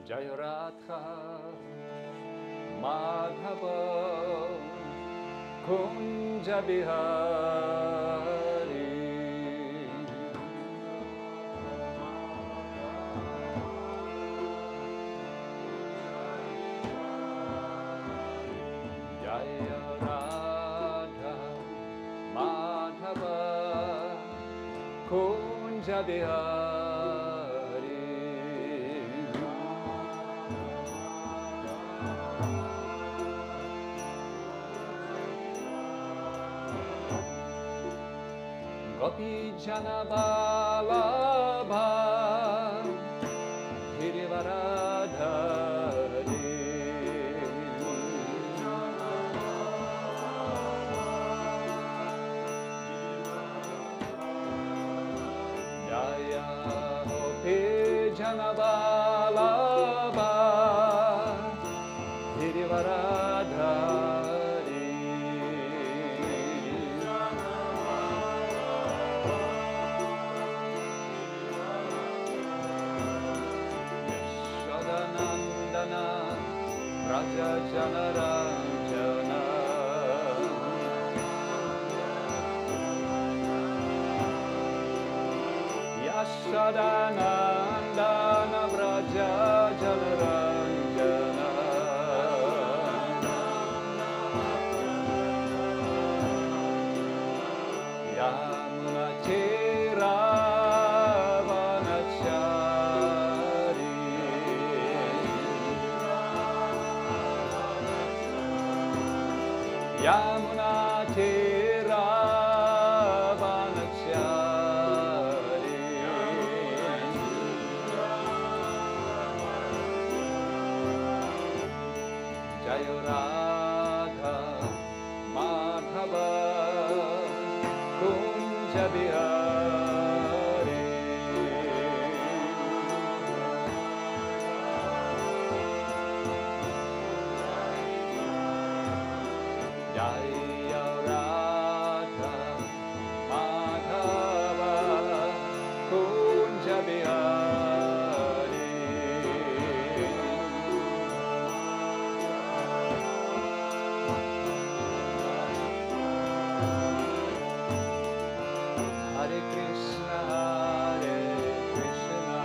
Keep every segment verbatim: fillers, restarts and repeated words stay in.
Jai Radha Madhava Kunja Bihari Jai Radha Madhava Kunja Bihari Gopi Jana Vallabha Girivaradhari Jaya Gopi Jana Vallabha Girivaradhari Yashodanandana Raja Janaranjana Yashodanandana Raja Janaranjana Yamuna Tira Vanachari Yamuna Tira Vanachari Jaya Radha Madhava Kunja Bihari Jaya Radha Madhava Kunja Bihari Hare Krishna, Hare Krishna,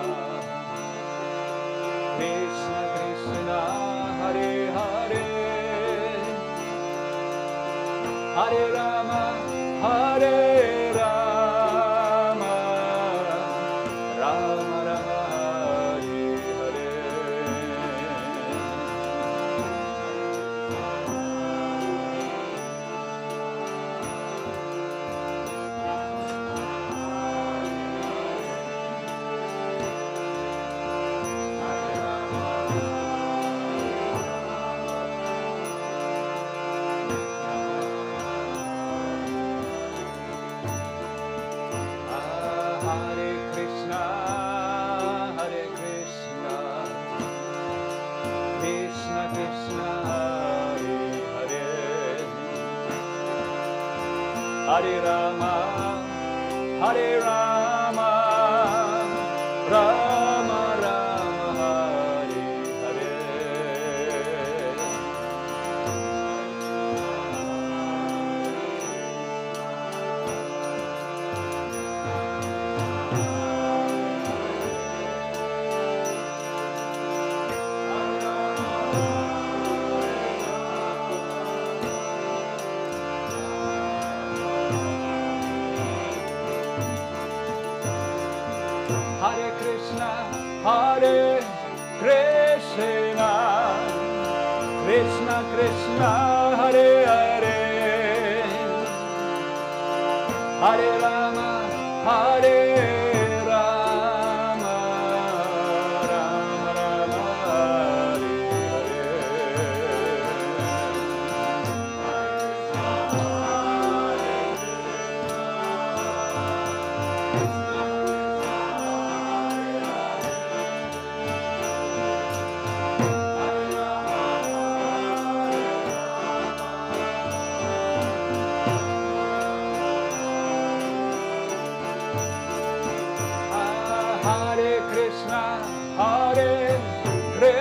Krishna Krishna, Hare Hare, Hare Rama, Hare Rama, Rama Rama, Hare Hare. Hare Krishna, Hare Krishna, Krishna Krishna, Hare Hare, Hare Rama, Hare Rama, Rama Rama, Hare Hare. Hare Krishna, Hare Krishna, Krishna Krishna, Hare Hare, Hare Rama, Hare Rama, Rama Rama, Hare Hare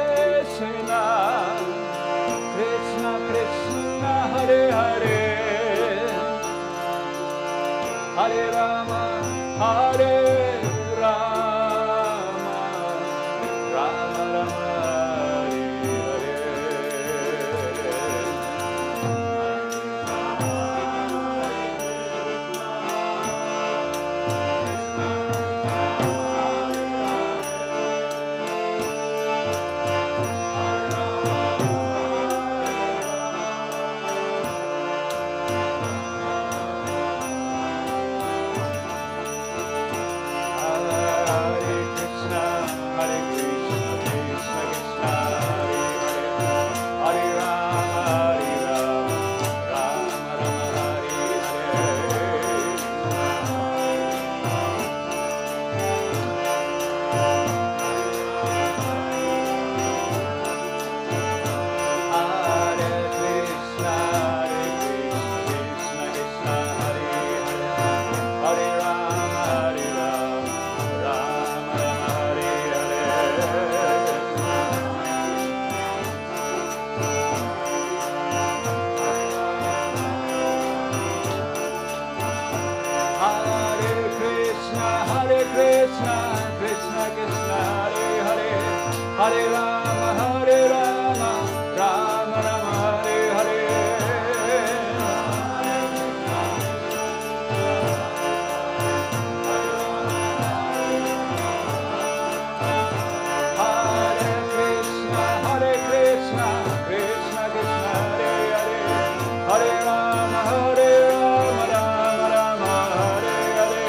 Hare Rama, Hare Rama, Rama Rama, Hare Hare. Hare Krishna, Hare Krishna, Krishna Krishna, Hare Hare. Hare Rama, Hare Rama, Rama Rama, Hare Hare.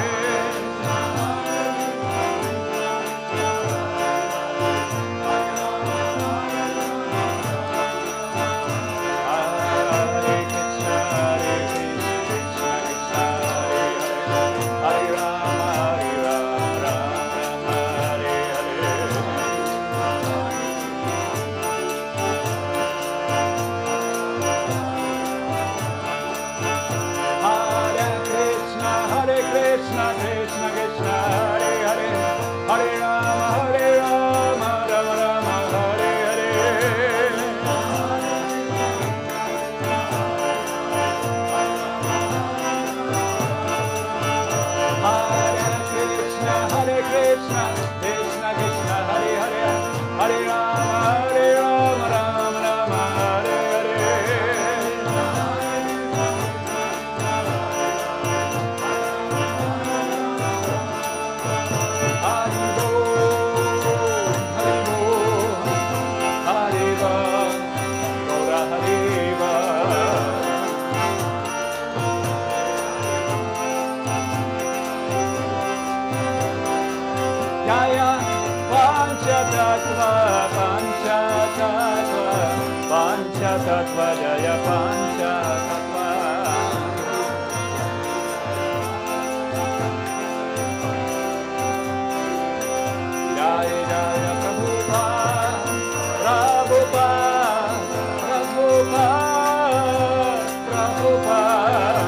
Tattva Jaya Pancha Tattva. Jaya Jaya Prabhupada, Prabhupada, Prabhupada, Prabhupada.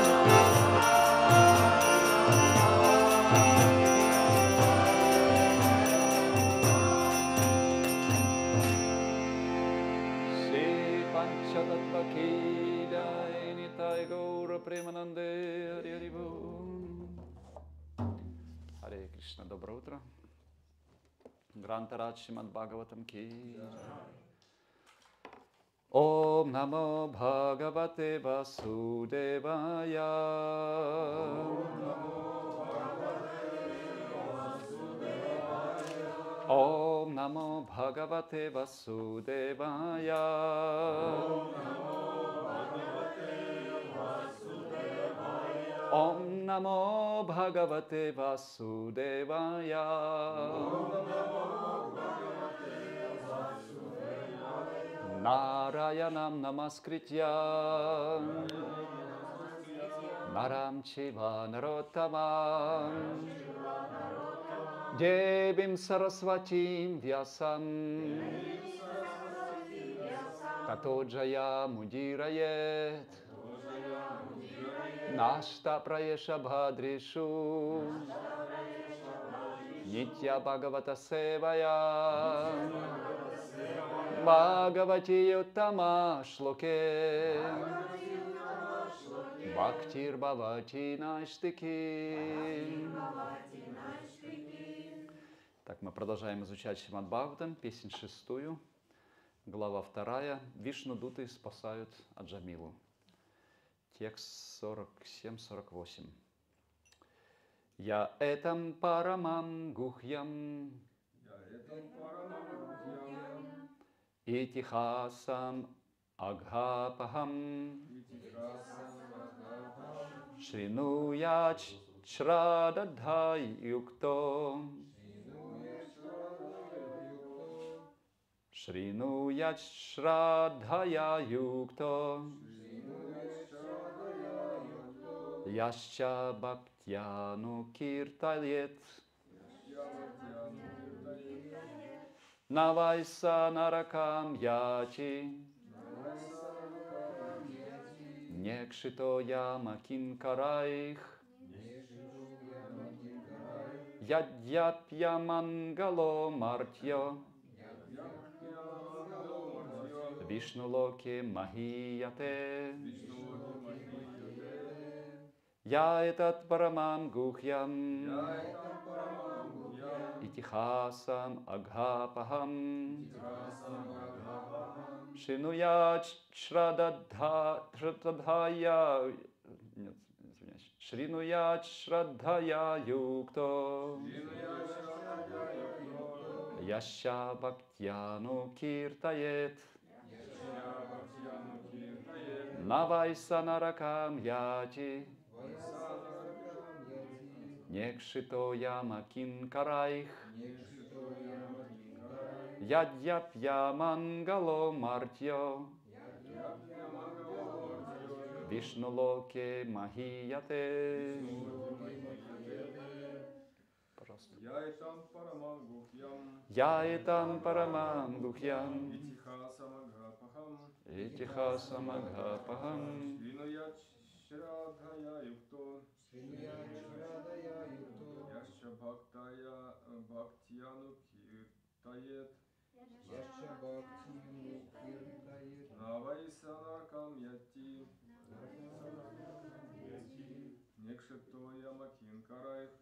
Харе Кришна, доброе утро. Грантарат Шримад Бхагаватам ки. Ом намо Бхагавате Васудевая. Ом намо Бхагавате Васудевая. Om Namo Bhagavate Vasudevaya. Narayanam Namaskritya Naram Chiva Narottamam Devim Saraswatim Vyasam Tato Jaya Mudirayet Nashta Prayesha Bhadrishu Nitya Bhagavata Sevaya Bhagavati Uttama Shloke Bhaktir Bhavati Наштики. Так, мы продолжаем изучать Шримад Бхагаватам, песнь шестую, глава вторая. Вишну дуты спасают Аджамилу. Текст сорок семь сорок восемь. Я этам парамам гухьям Итихасам агхапахам Шринуяч чрададхай юкто Шринуяч чрадхая юкто Яшча бхактяну кирталет Навайса наракам ячи Некшито яма кинкарайх Ядьяпья мангало мартьо Вишнулоке махияте Я этот парамам гухьям Итихасам агхапахам. Шинуя Шрададхая. Нет, извиняюсь. Шринуя Шрадхая Юкто. Яща Бхактьяну Киртает. Навайса Наракам Яти. Некшито Яма Кинкарайх. Ядьяпья Мангало Мартьо. Вишнулоке Махияте. Пожалуйста. Яетам парамам гухьям. Яетам парамам гухьям. Итихасам агхапахам. Итихасам агхапахам. Шринуяч шрадхая юкто. Яща бхактая бхактьяну киртает. Навайса наракам яти. Некшито ямакин карайх.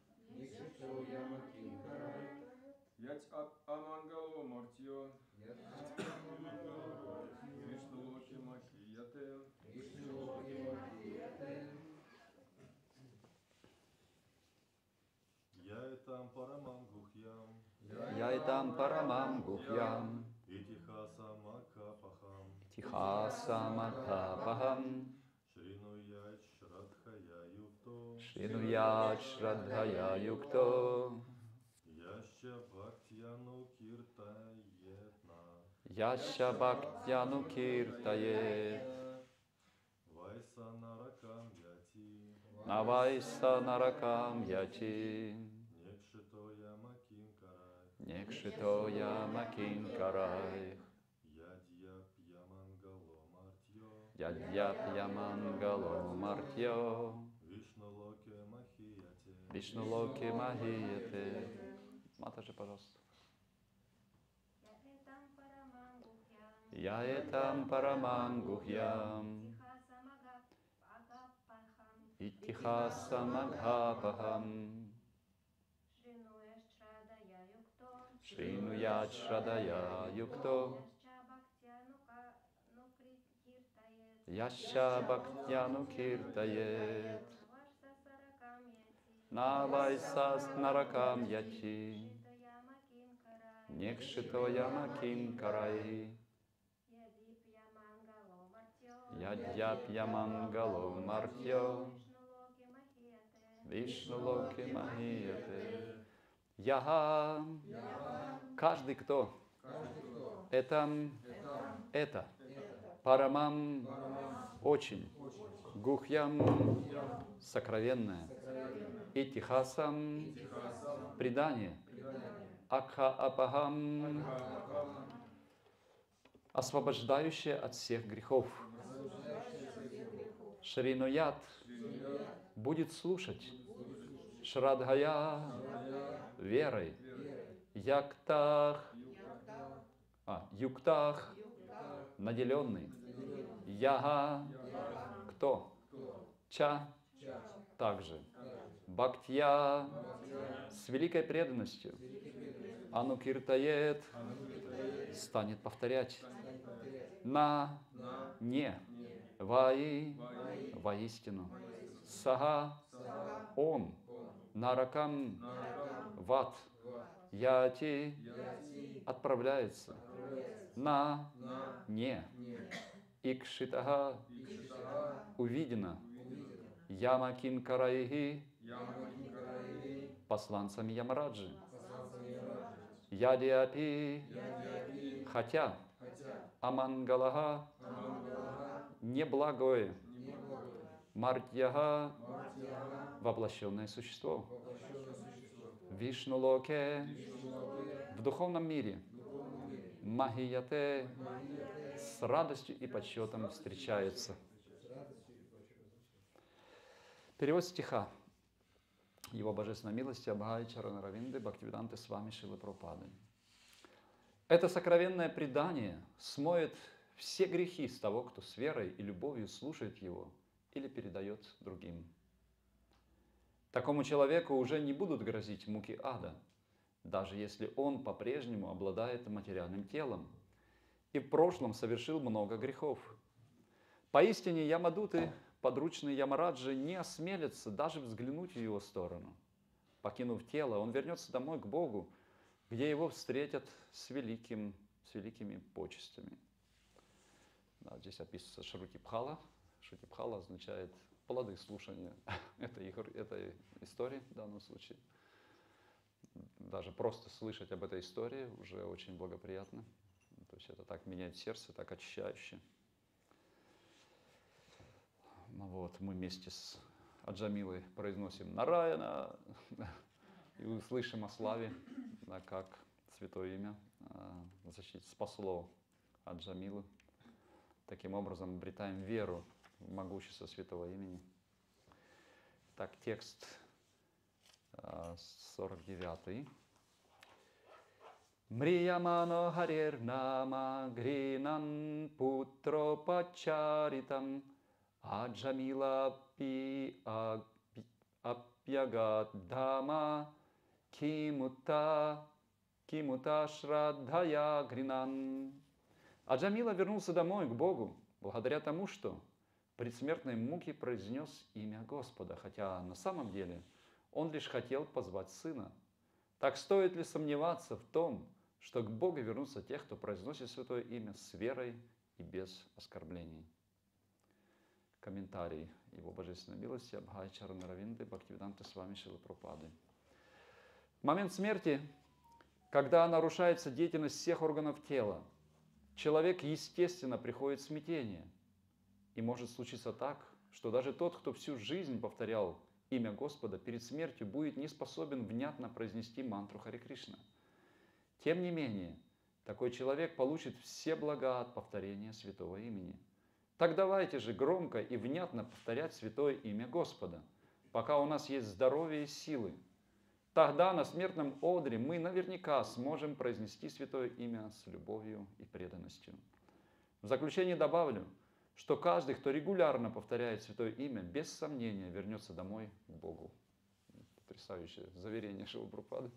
Ять амангало мартьё. Вишнулоки махияте. Яетам парамам гухьям. Яетам парамам гухьям. Итихасам акапахам. Тихасам агхапахам. Шринуяч Шрадхая Юкто. Шинуя Шрадхая Юкто. Яща Бхактьяну Киртаетна. Яща Бхактьяну Киртает. Вайса Наракам Яти. Навайса Наракам Яти. Некшито Ямакин Карай. Некшито Яма Кинкарайх. Ядьяп Ямангало Мартьё. Ядьяпья Мангало Мартьо. Вишнулоке Махияте. Вишнулоки Махияте. Матажи, пожалуйста. Яетам парамам гухьям. Итихасам агхапахам. Шринуя Шрадая Юкто. Яща Бхактьяну Киртает. Навайса Наракам Яти. Некшито Яма Кинкарай. Ядьяпья Мангало Мартьё. Вишнулоки Махияте. Яха. Каждый кто? Это. Это. Парамам. Очень. Гухьям. Сокровенное. Итихасам. Предание. Акха апахам. Освобождающее от всех грехов. Шринуят. Будет слушать. Шрадхая. Верой. Яктах. А, юктах. Наделенный. Яга. Кто? Ча. Также. Бхактья. С великой преданностью. Анукиртает. Станет повторять. На. Не. Ваи. Воистину. Сага. Он. Наракам. В ад. Яти. Отправляется. На. Не. Икшитага. Увидено. Яма Кинкарайхи. Посланцами Ямараджи. Ядиапи. Хотя. Амангалага. Неблагое. Мартьяга. Воплощенное существо. Вишнулоке. В духовном мире. Махияте. С радостью и почетом встречается. Перевод стиха. Его божественной милости Абхай Чарана Равинды Бхактивиданты с вами Шилы Прабхупады. Это сокровенное предание смоет все грехи с того, кто с верой и любовью слушает его или передает другим. Такому человеку уже не будут грозить муки ада, даже если он по-прежнему обладает материальным телом и в прошлом совершил много грехов. Поистине Ямадуты, подручные Ямараджи, не осмелятся даже взглянуть в его сторону. Покинув тело, он вернется домой к Богу, где его встретят с, великим, с великими почестями. Да, здесь описывается Шрутипхала. Шрутипхала означает плоды слушания этой, этой истории в данном случае. Даже просто слышать об этой истории уже очень благоприятно. То есть это так меняет сердце, так очищающе. Ну вот, мы вместе с Аджамилой произносим Нараяна и услышим о славе, да, как святое имя защитит, спасло Аджамилу. Таким образом, обретаем веру в могущество святого имени. Так, текст сорок девятый. Мриямано харир нама гринан путро пачаритам аджамила пи апьягат дама кимута кимута шрадхая гринан. Аджамила вернулся домой к Богу благодаря тому, что в предсмертной муке произнес имя Господа, хотя на самом деле он лишь хотел позвать сына. Так стоит ли сомневаться в том, что к Богу вернутся те, кто произносит святое имя с верой и без оскорблений? Комментарий Его Божественной милости Абхай Чарана Равинды Бхактивиданта Свами Шилы Прабхупады. В момент смерти, когда нарушается деятельность всех органов тела, человек, естественно, приходит в смятение. И может случиться так, что даже тот, кто всю жизнь повторял имя Господа, перед смертью будет не способен внятно произнести мантру Харе Кришна. Тем не менее, такой человек получит все блага от повторения святого имени. Так давайте же громко и внятно повторять святое имя Господа, пока у нас есть здоровье и силы. Тогда на смертном одре мы наверняка сможем произнести святое имя с любовью и преданностью. В заключение добавлю, что каждый, кто регулярно повторяет святое имя, без сомнения вернется домой к Богу. Потрясающее заверение Шилы Прабхупады.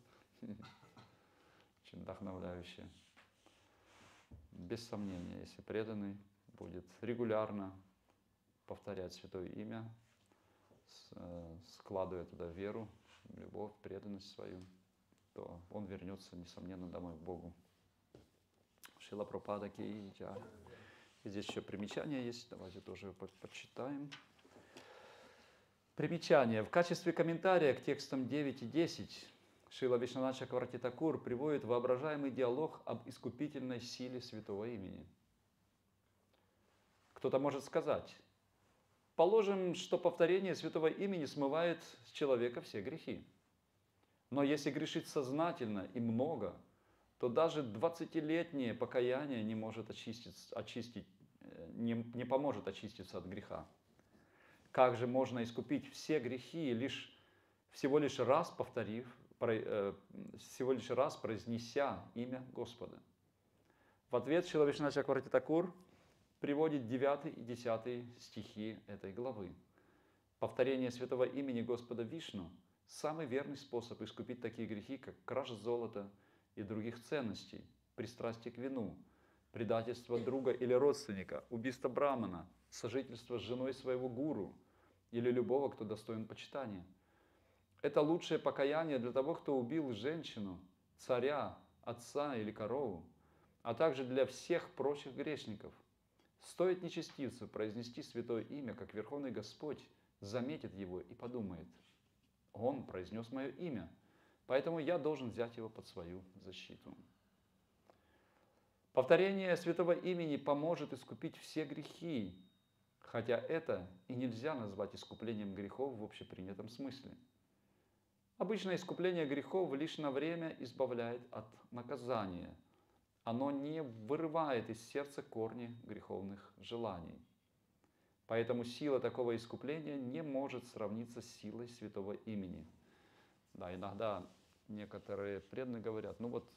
Очень вдохновляющее. Без сомнения, если преданный будет регулярно повторять святое имя, складывая туда веру, любовь, преданность свою, то он вернется, несомненно, домой к Богу. Шила Прабхупада ки джай. И здесь еще примечания есть, давайте тоже почитаем. Примечание. В качестве комментария к текстам девять и десять Шрила Вишванатха Чакраварти Такур приводит воображаемый диалог об искупительной силе святого имени. Кто-то может сказать, положим, что повторение святого имени смывает с человека все грехи. Но если грешить сознательно и много, то даже двадцатилетнее покаяние не может очистить, очистить, не, не поможет очиститься от греха. Как же можно искупить все грехи, лишь, всего лишь раз повторив, всего лишь раз произнеся имя Господа? В ответ Шрила Вишванатха Чакраварти Такур приводит девятый и десятый стихи этой главы. Повторение святого имени Господа Вишну – самый верный способ искупить такие грехи, как кража золота и других ценностей, пристрастие к вину, предательство друга или родственника, убийство брамана, сожительство с женой своего гуру или любого, кто достоин почитания. Это лучшее покаяние для того, кто убил женщину, царя, отца или корову, а также для всех прочих грешников. Стоит нечестивцу произнести святое имя, как Верховный Господь заметит его и подумает: он произнес мое имя, поэтому я должен взять его под свою защиту. Повторение святого имени поможет искупить все грехи, хотя это и нельзя назвать искуплением грехов в общепринятом смысле. Обычно искупление грехов лишь на время избавляет от наказания. Оно не вырывает из сердца корни греховных желаний. Поэтому сила такого искупления не может сравниться с силой святого имени. Да, иногда некоторые преданные говорят, ну вот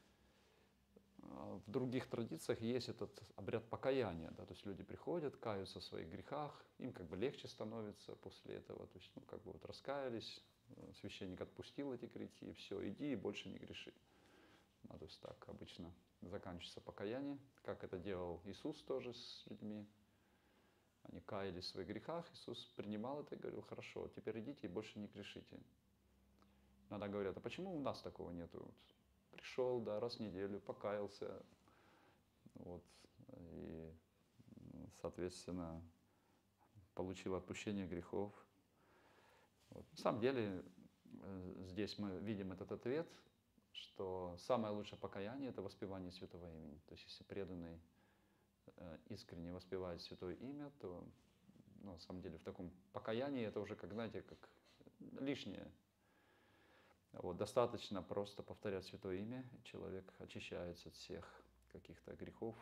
в других традициях есть этот обряд покаяния, да, то есть люди приходят, каются в своих грехах, им как бы легче становится после этого, то есть ну, как бы вот раскаялись, священник отпустил эти грехи, все, иди и больше не греши. Ну, то есть так обычно заканчивается покаяние, как это делал Иисус тоже с людьми. Они каялись в своих грехах, Иисус принимал это и говорил: хорошо, теперь идите и больше не грешите. Иногда говорят: а почему у нас такого нету? Вот, пришел, да, раз в неделю, покаялся, вот, и, соответственно, получил отпущение грехов. Вот. На самом деле, здесь мы видим этот ответ, что самое лучшее покаяние – это воспевание святого имени. То есть, если преданный искренне воспевает святое имя, то, ну, на самом деле, в таком покаянии это уже, как, знаете, как лишнее. Вот, достаточно просто повторять святое имя, и человек очищается от всех каких-то грехов.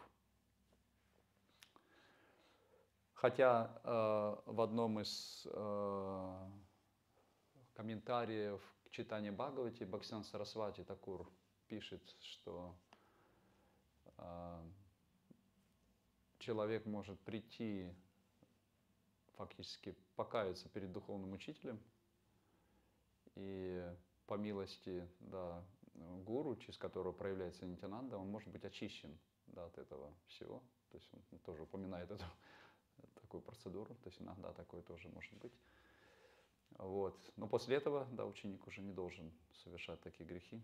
Хотя э, в одном из э, комментариев к читанию Бхагавати Бхактисиданта Сарасвати Такур пишет, что э, человек может прийти, фактически покаяться перед духовным учителем, и по милости, да, гуру, через которого проявляется Нитянанда, он может быть очищен, да, от этого всего. То есть он тоже упоминает эту такую процедуру, то есть иногда такое тоже может быть. Вот. Но после этого, да, ученик уже не должен совершать такие грехи.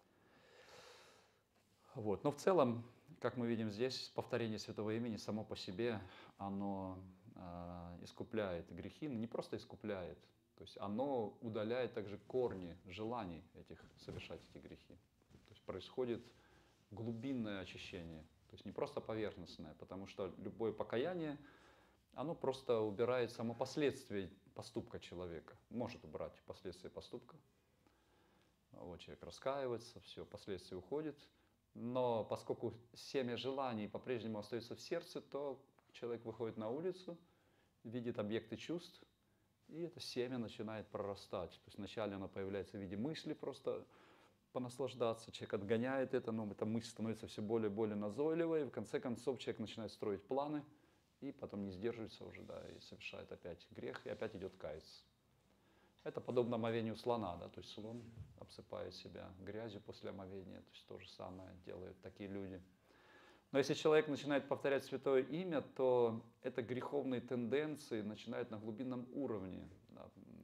Вот. Но в целом, как мы видим здесь, повторение святого имени само по себе, оно э, искупляет грехи, но не просто искупляет, то есть оно удаляет также корни желаний этих, совершать эти грехи. То есть происходит глубинное очищение, то есть не просто поверхностное, потому что любое покаяние, оно просто убирает само последствие поступка человека, может убрать последствия поступка. Вот, человек раскаивается, все, последствия уходят. Но поскольку семя желаний по-прежнему остается в сердце, то человек выходит на улицу, видит объекты чувств, и это семя начинает прорастать. То есть вначале оно появляется в виде мысли, просто понаслаждаться, человек отгоняет это, но эта мысль становится все более и более назойливой, и в конце концов человек начинает строить планы, и потом не сдерживается уже, да, и совершает опять грех, и опять идет каяться. Это подобно омовению слона, да, то есть слон обсыпает себя грязью после омовения, то есть то же самое делают такие люди. Но если человек начинает повторять святое имя, то это греховные тенденции начинают на глубинном уровне, да,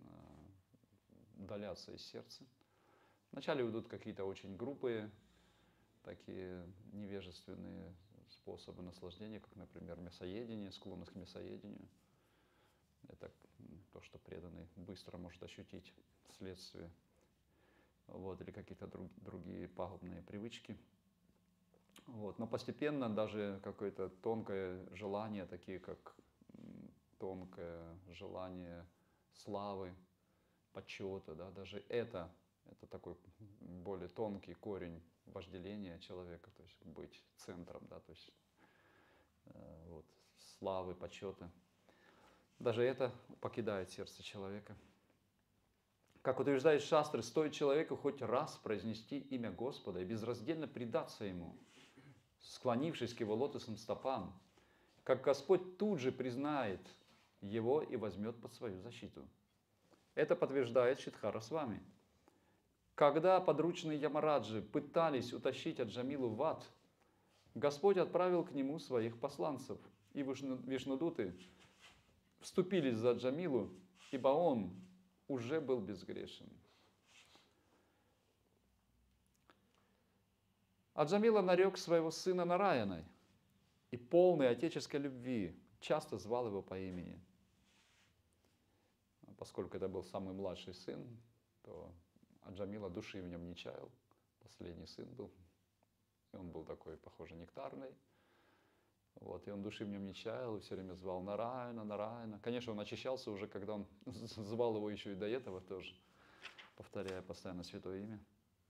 удаляться из сердца. Вначале идут какие-то очень грубые, такие невежественные способы наслаждения, как, например, мясоедение, склонность к мясоедению. Это то, что преданный быстро может ощутить вследствие, вот, или какие-то друг, другие пагубные привычки. Вот. Но постепенно даже какое-то тонкое желание, такие как тонкое желание славы, почета, да, даже это, это такой более тонкий корень вожделения человека, то есть быть центром, да, то есть э, вот, славы, почета. Даже это покидает сердце человека. Как утверждает Шастры, стоит человеку хоть раз произнести имя Господа и безраздельно предаться Ему, склонившись к Его лотосным стопам, как Господь тут же признает его и возьмет под свою защиту. Это подтверждает Шидхара с вами. Когда подручные Ямараджи пытались утащить Аджамилу в ад, Господь отправил к нему своих посланцев, и Вишнудуты вступились за Аджамилу, ибо он уже был безгрешен. Аджамила нарек своего сына Нараяной и полный отеческой любви часто звал его по имени. Поскольку это был самый младший сын, то Аджамила души в нем не чаял. Последний сын был, и он был такой, похоже, нектарный. Вот, и он души в нем не чаял, и все время звал Нараяна, Нараяна. Конечно, он очищался уже, когда он звал его еще и до этого тоже, повторяя постоянно святое имя.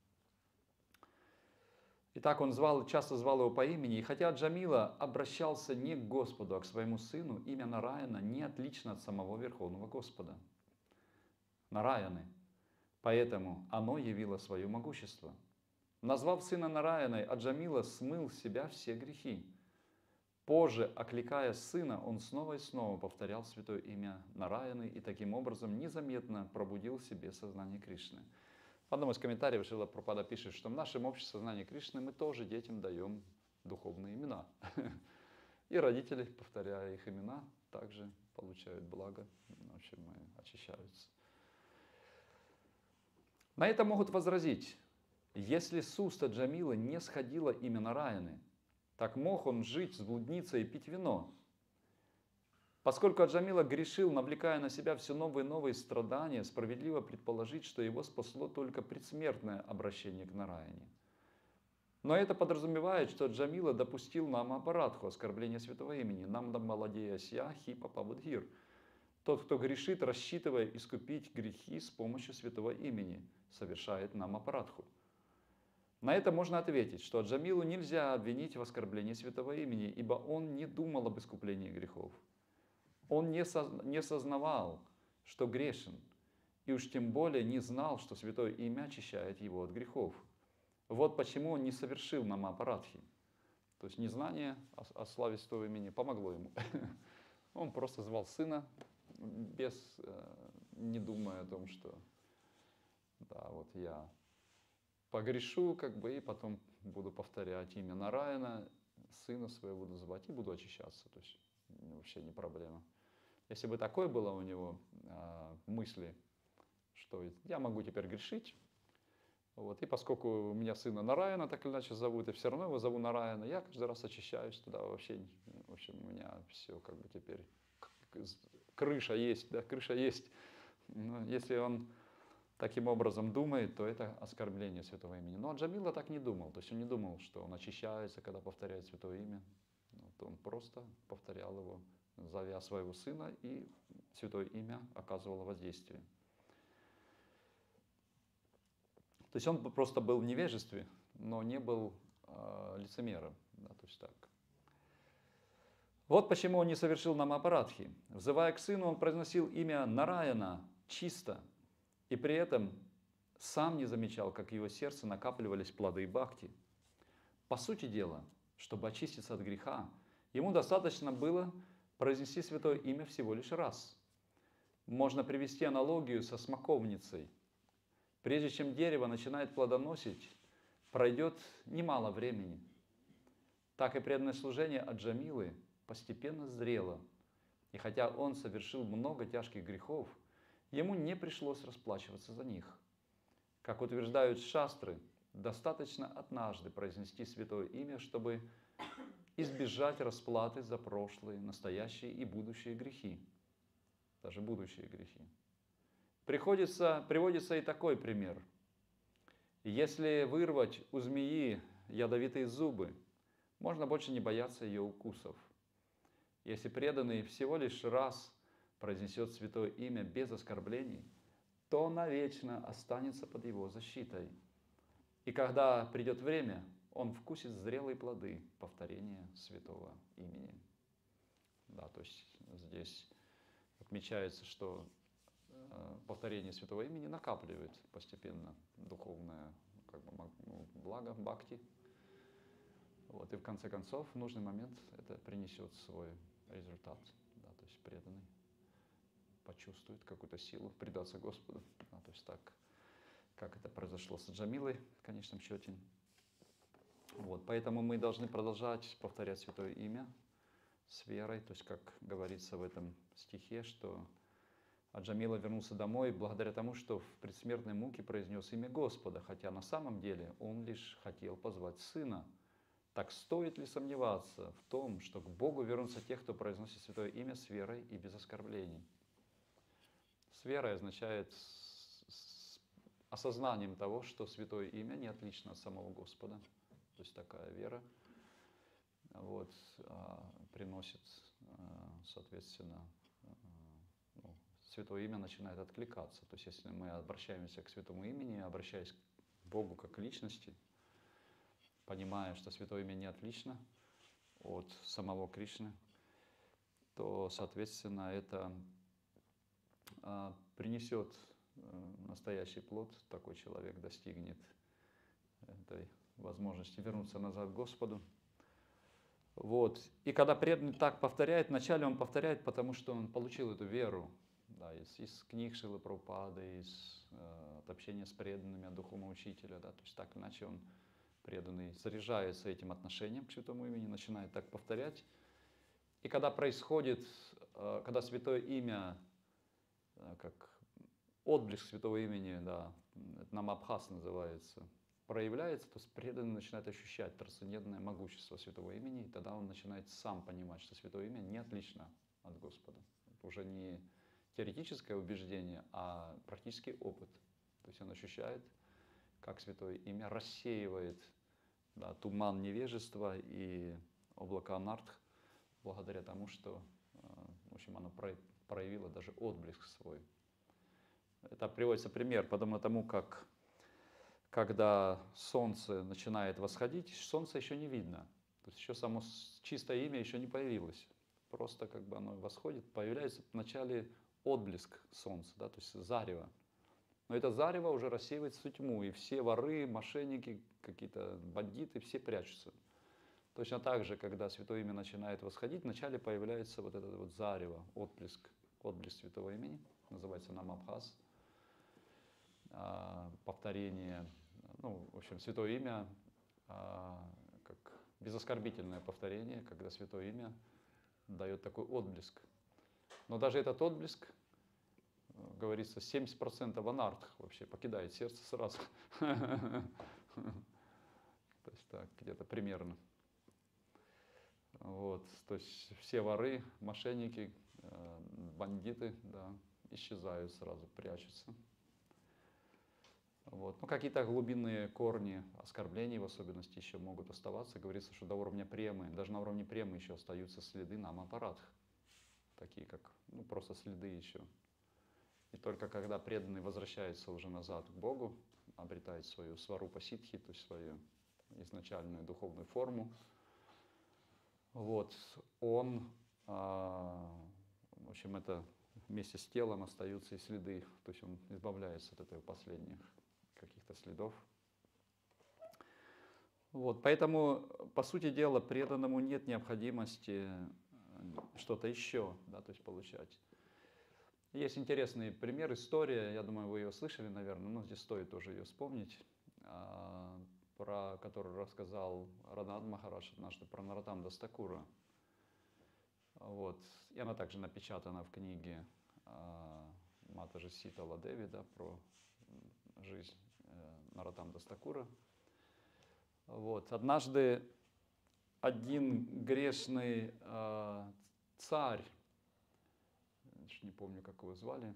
Итак, он звал, часто звал его по имени, и хотя Аджамила обращался не к Господу, а к своему сыну, имя Нараяна не отлично от самого Верховного Господа. Нараяны. Поэтому оно явило свое могущество. Назвав сына Нараяной, Аджамила смыл с себя все грехи. Позже, окликая сына, он снова и снова повторял святое имя Нараяны и таким образом незаметно пробудил в себе сознание Кришны. В одном из комментариев Шрила Прабхупада пишет, что в нашем общем сознании Кришны мы тоже детям даем духовные имена. И родители, повторяя их имена, также получают благо, в общем, очищаются. На это могут возразить: если с уст Джамилы не сходило имя Нараяны, так мог он жить с блудницей и пить вино. Поскольку Аджамила грешил, навлекая на себя все новые и новые страдания, справедливо предположить, что его спасло только предсмертное обращение к Нараяне. Но это подразумевает, что Аджамила допустил Намапарадху, оскорбление святого имени, Намдамаладеясья Хипа Павудхир. Тот, кто грешит, рассчитывая искупить грехи с помощью святого имени, совершает Намапарадху. На это можно ответить, что Аджамилу нельзя обвинить в оскорблении святого имени, ибо он не думал об искуплении грехов. Он не, со, не сознавал, что грешен, и уж тем более не знал, что святое имя очищает его от грехов. Вот почему он не совершил Намапарадхи. То есть незнание о, о славе святого имени помогло ему. Он просто звал сына, без, не думая о том, что да, вот я погрешу, как бы, и потом буду повторять имя Нараяна, сына своего буду звать и буду очищаться. То есть вообще не проблема. Если бы такое было у него а, мысли, что я могу теперь грешить, вот, и поскольку у меня сына Нараяна так или иначе зовут, и все равно его зову Нараяна, я каждый раз очищаюсь туда вообще, в общем, у меня все как бы теперь крыша есть, да, крыша есть. Но если он таким образом думает, то это оскорбление святого имени. Но Аджамила так не думал, то есть он не думал, что он очищается, когда повторяет святое имя. Вот он просто повторял его, зовя своего сына, и святое имя оказывало воздействие. То есть он просто был в невежестве, но не был э, лицемером. Да, то есть так. Вот почему он не совершил Намапарадхи. Взывая к сыну, он произносил имя Нараяна чисто, и при этом сам не замечал, как в его сердце накапливались плоды бхакти. По сути дела, чтобы очиститься от греха, ему достаточно было произнести святое имя всего лишь раз. Можно привести аналогию со смоковницей. Прежде чем дерево начинает плодоносить, пройдет немало времени. Так и преданное служение Аджамилы постепенно зрело. И хотя он совершил много тяжких грехов, ему не пришлось расплачиваться за них. Как утверждают шастры, достаточно однажды произнести святое имя, чтобы избежать расплаты за прошлые, настоящие и будущие грехи. Даже будущие грехи. Приходится, приводится и такой пример. Если вырвать у змеи ядовитые зубы, можно больше не бояться ее укусов. Если преданный всего лишь раз произнесет святое имя без оскорблений, то навечно останется под его защитой. И когда придет время, он вкусит зрелые плоды повторения святого имени. Да, то есть здесь отмечается, что повторение святого имени накапливает постепенно духовное как бы, ну, благо, бхакти. Вот, и в конце концов, в нужный момент это принесет свой результат. Да, то есть преданный почувствует какую-то силу предаться Господу. Да, то есть так, как это произошло с Аджамилой в конечном счете. Вот, поэтому мы должны продолжать повторять святое имя с верой. То есть, как говорится в этом стихе, что Аджамила вернулся домой благодаря тому, что в предсмертной муке произнес имя Господа, хотя на самом деле он лишь хотел позвать сына. Так стоит ли сомневаться в том, что к Богу вернутся те, кто произносит святое имя с верой и без оскорблений? С верой означает с, с осознанием того, что святое имя не отлично от самого Господа. То есть такая вера вот, приносит, соответственно, ну, святое имя начинает откликаться. То есть если мы обращаемся к святому имени, обращаясь к Богу как к личности, понимая, что святое имя не отлично от самого Кришны, то, соответственно, это а, принесет а, настоящий плод. Такой человек достигнет этой возможности вернуться назад к Господу. Вот. И когда преданный так повторяет, вначале он повторяет, потому что он получил эту веру, да, из, из книг Шрилы Прабхупады, из э, от общения с преданными, от духовного учителя, да, то есть так или иначе он преданный заряжается этим отношением к святому имени, начинает так повторять. И когда происходит, э, когда святое имя, э, как отблеск святого имени, да, это намабхас называется, проявляется, то есть преданный начинает ощущать трансцендентное могущество святого имени, и тогда он начинает сам понимать, что святое имя не отлично от Господа. Это уже не теоретическое убеждение, а практический опыт. То есть он ощущает, как святое имя рассеивает, да, туман невежества и облако анартх, благодаря тому, что в общем, оно проявило даже отблеск свой. Это приводится пример, подобно тому, как когда солнце начинает восходить, солнце еще не видно. То есть еще само чистое имя еще не появилось. Просто как бы оно восходит, появляется вначале отблеск солнца, да, то есть зарево. Но это зарево уже рассеивается в тьму, и все воры, мошенники, какие-то бандиты, все прячутся. Точно так же, когда святое имя начинает восходить, вначале появляется вот это вот зарево, отблеск, отблеск святого имени, называется намабхас. Повторение, ну, в общем, святое имя, как безоскорбительное повторение, когда святое имя дает такой отблеск. Но даже этот отблеск, говорится, семьдесят процентов анартх вообще покидает сердце сразу. То есть так, где-то примерно. Вот, то есть все воры, мошенники, бандиты, да, исчезают сразу, прячутся. Вот. Ну, какие-то глубинные корни оскорблений в особенности еще могут оставаться. Говорится, что до уровня премы, даже на уровне премы еще остаются следы намапарадх, такие как, ну, просто следы еще. И только когда преданный возвращается уже назад к Богу, обретает свою сварупа ситхи, то есть свою изначальную духовную форму, вот, он, а, в общем, это вместе с телом остаются и следы, то есть он избавляется от этого последних каких-то следов. Вот, поэтому, по сути дела, преданному нет необходимости что-то еще, да, то есть получать. Есть интересный пример, история, я думаю, вы ее слышали, наверное, но здесь стоит тоже ее вспомнить, про которую рассказал Ранад Махарадж однажды, про Нароттам Дас Такура. Вот. И она также напечатана в книге Матаджи Ситала Деви, да, про жизнь Нароттам Дас Такура. Вот. Однажды один грешный э, царь, не помню, как его звали,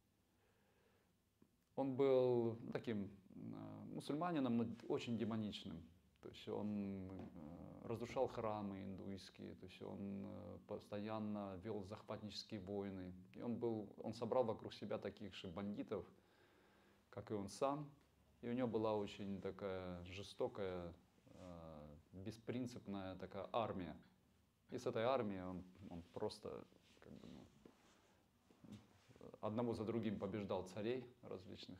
он был таким э, мусульманином, но очень демоничным. То есть он э, разрушал храмы индуистские, то есть он э, постоянно вел захватнические войны. И он, был, он собрал вокруг себя таких же бандитов, как и он сам. И у него была очень такая жестокая, э, беспринципная такая армия. И с этой армией он, он просто как бы, ну, одного за другим побеждал царей различных.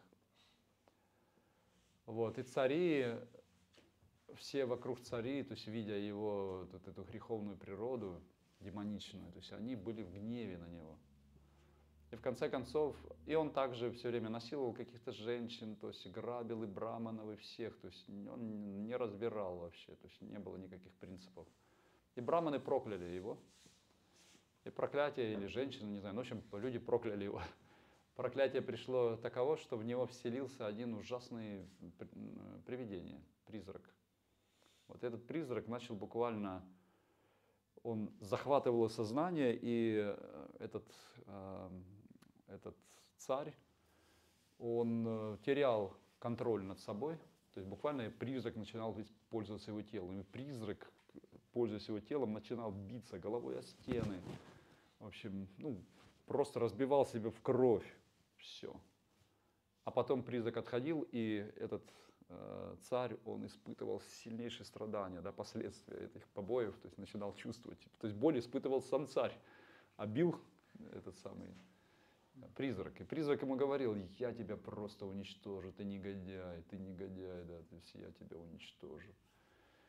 Вот. И цари, все вокруг царей, то есть видя его вот эту греховную природу, демоничную, то есть они были в гневе на него. И в конце концов, и он также все время насиловал каких-то женщин, то есть грабил и браманов, и всех, то есть он не разбирал вообще, то есть не было никаких принципов. И браманы прокляли его. И проклятие, или женщины, не знаю, ну, в общем, люди прокляли его. Проклятие пришло таково, что в него вселился один ужасный привидение, призрак. Вот этот призрак начал буквально, он захватывал сознание, и этот, этот царь, он терял контроль над собой, то есть буквально призрак начинал пользоваться его телом, и призрак, пользуясь его телом, начинал биться головой о стены, в общем, ну, просто разбивал себя в кровь, все. А потом призрак отходил, и этот э, царь, он испытывал сильнейшие страдания, да, последствия этих побоев, то есть начинал чувствовать, то есть боль испытывал сам царь, а бил этот самый призрак. И призрак ему говорил: я тебя просто уничтожу, ты негодяй, ты негодяй, да, то есть я тебя уничтожу.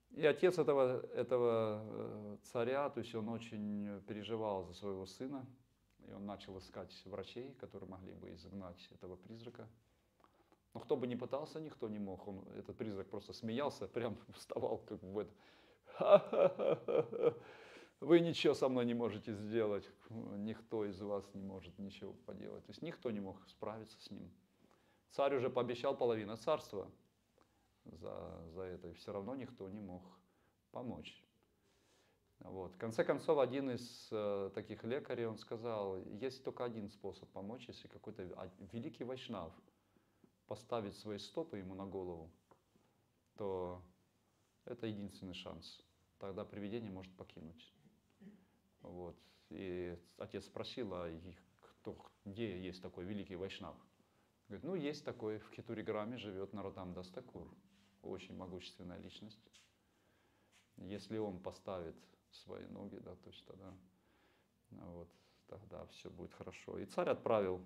И отец этого, этого э, царя, то есть он очень переживал за своего сына, и он начал искать врачей, которые могли бы изгнать этого призрака. Но кто бы ни пытался, никто не мог. Он, этот призрак просто смеялся, прям вставал как бы в это. «Ха-ха-ха-ха-ха! Вы ничего со мной не можете сделать, никто из вас не может ничего поделать». То есть никто не мог справиться с ним. Царь уже пообещал половину царства за, за это, и все равно никто не мог помочь. Вот. В конце концов, один из э, таких лекарей, он сказал, есть только один способ помочь, если какой-то великий вайшнав поставит свои стопы ему на голову, то это единственный шанс. Тогда привидение может покинуть. Вот. И отец спросил, а кто, где есть такой великий вайшнав? Говорит, ну есть такой, в Хетуриграме живет Нароттам Дас Такур, очень могущественная личность. Если он поставит свои ноги, да, то есть тогда, вот, тогда все будет хорошо. И царь отправил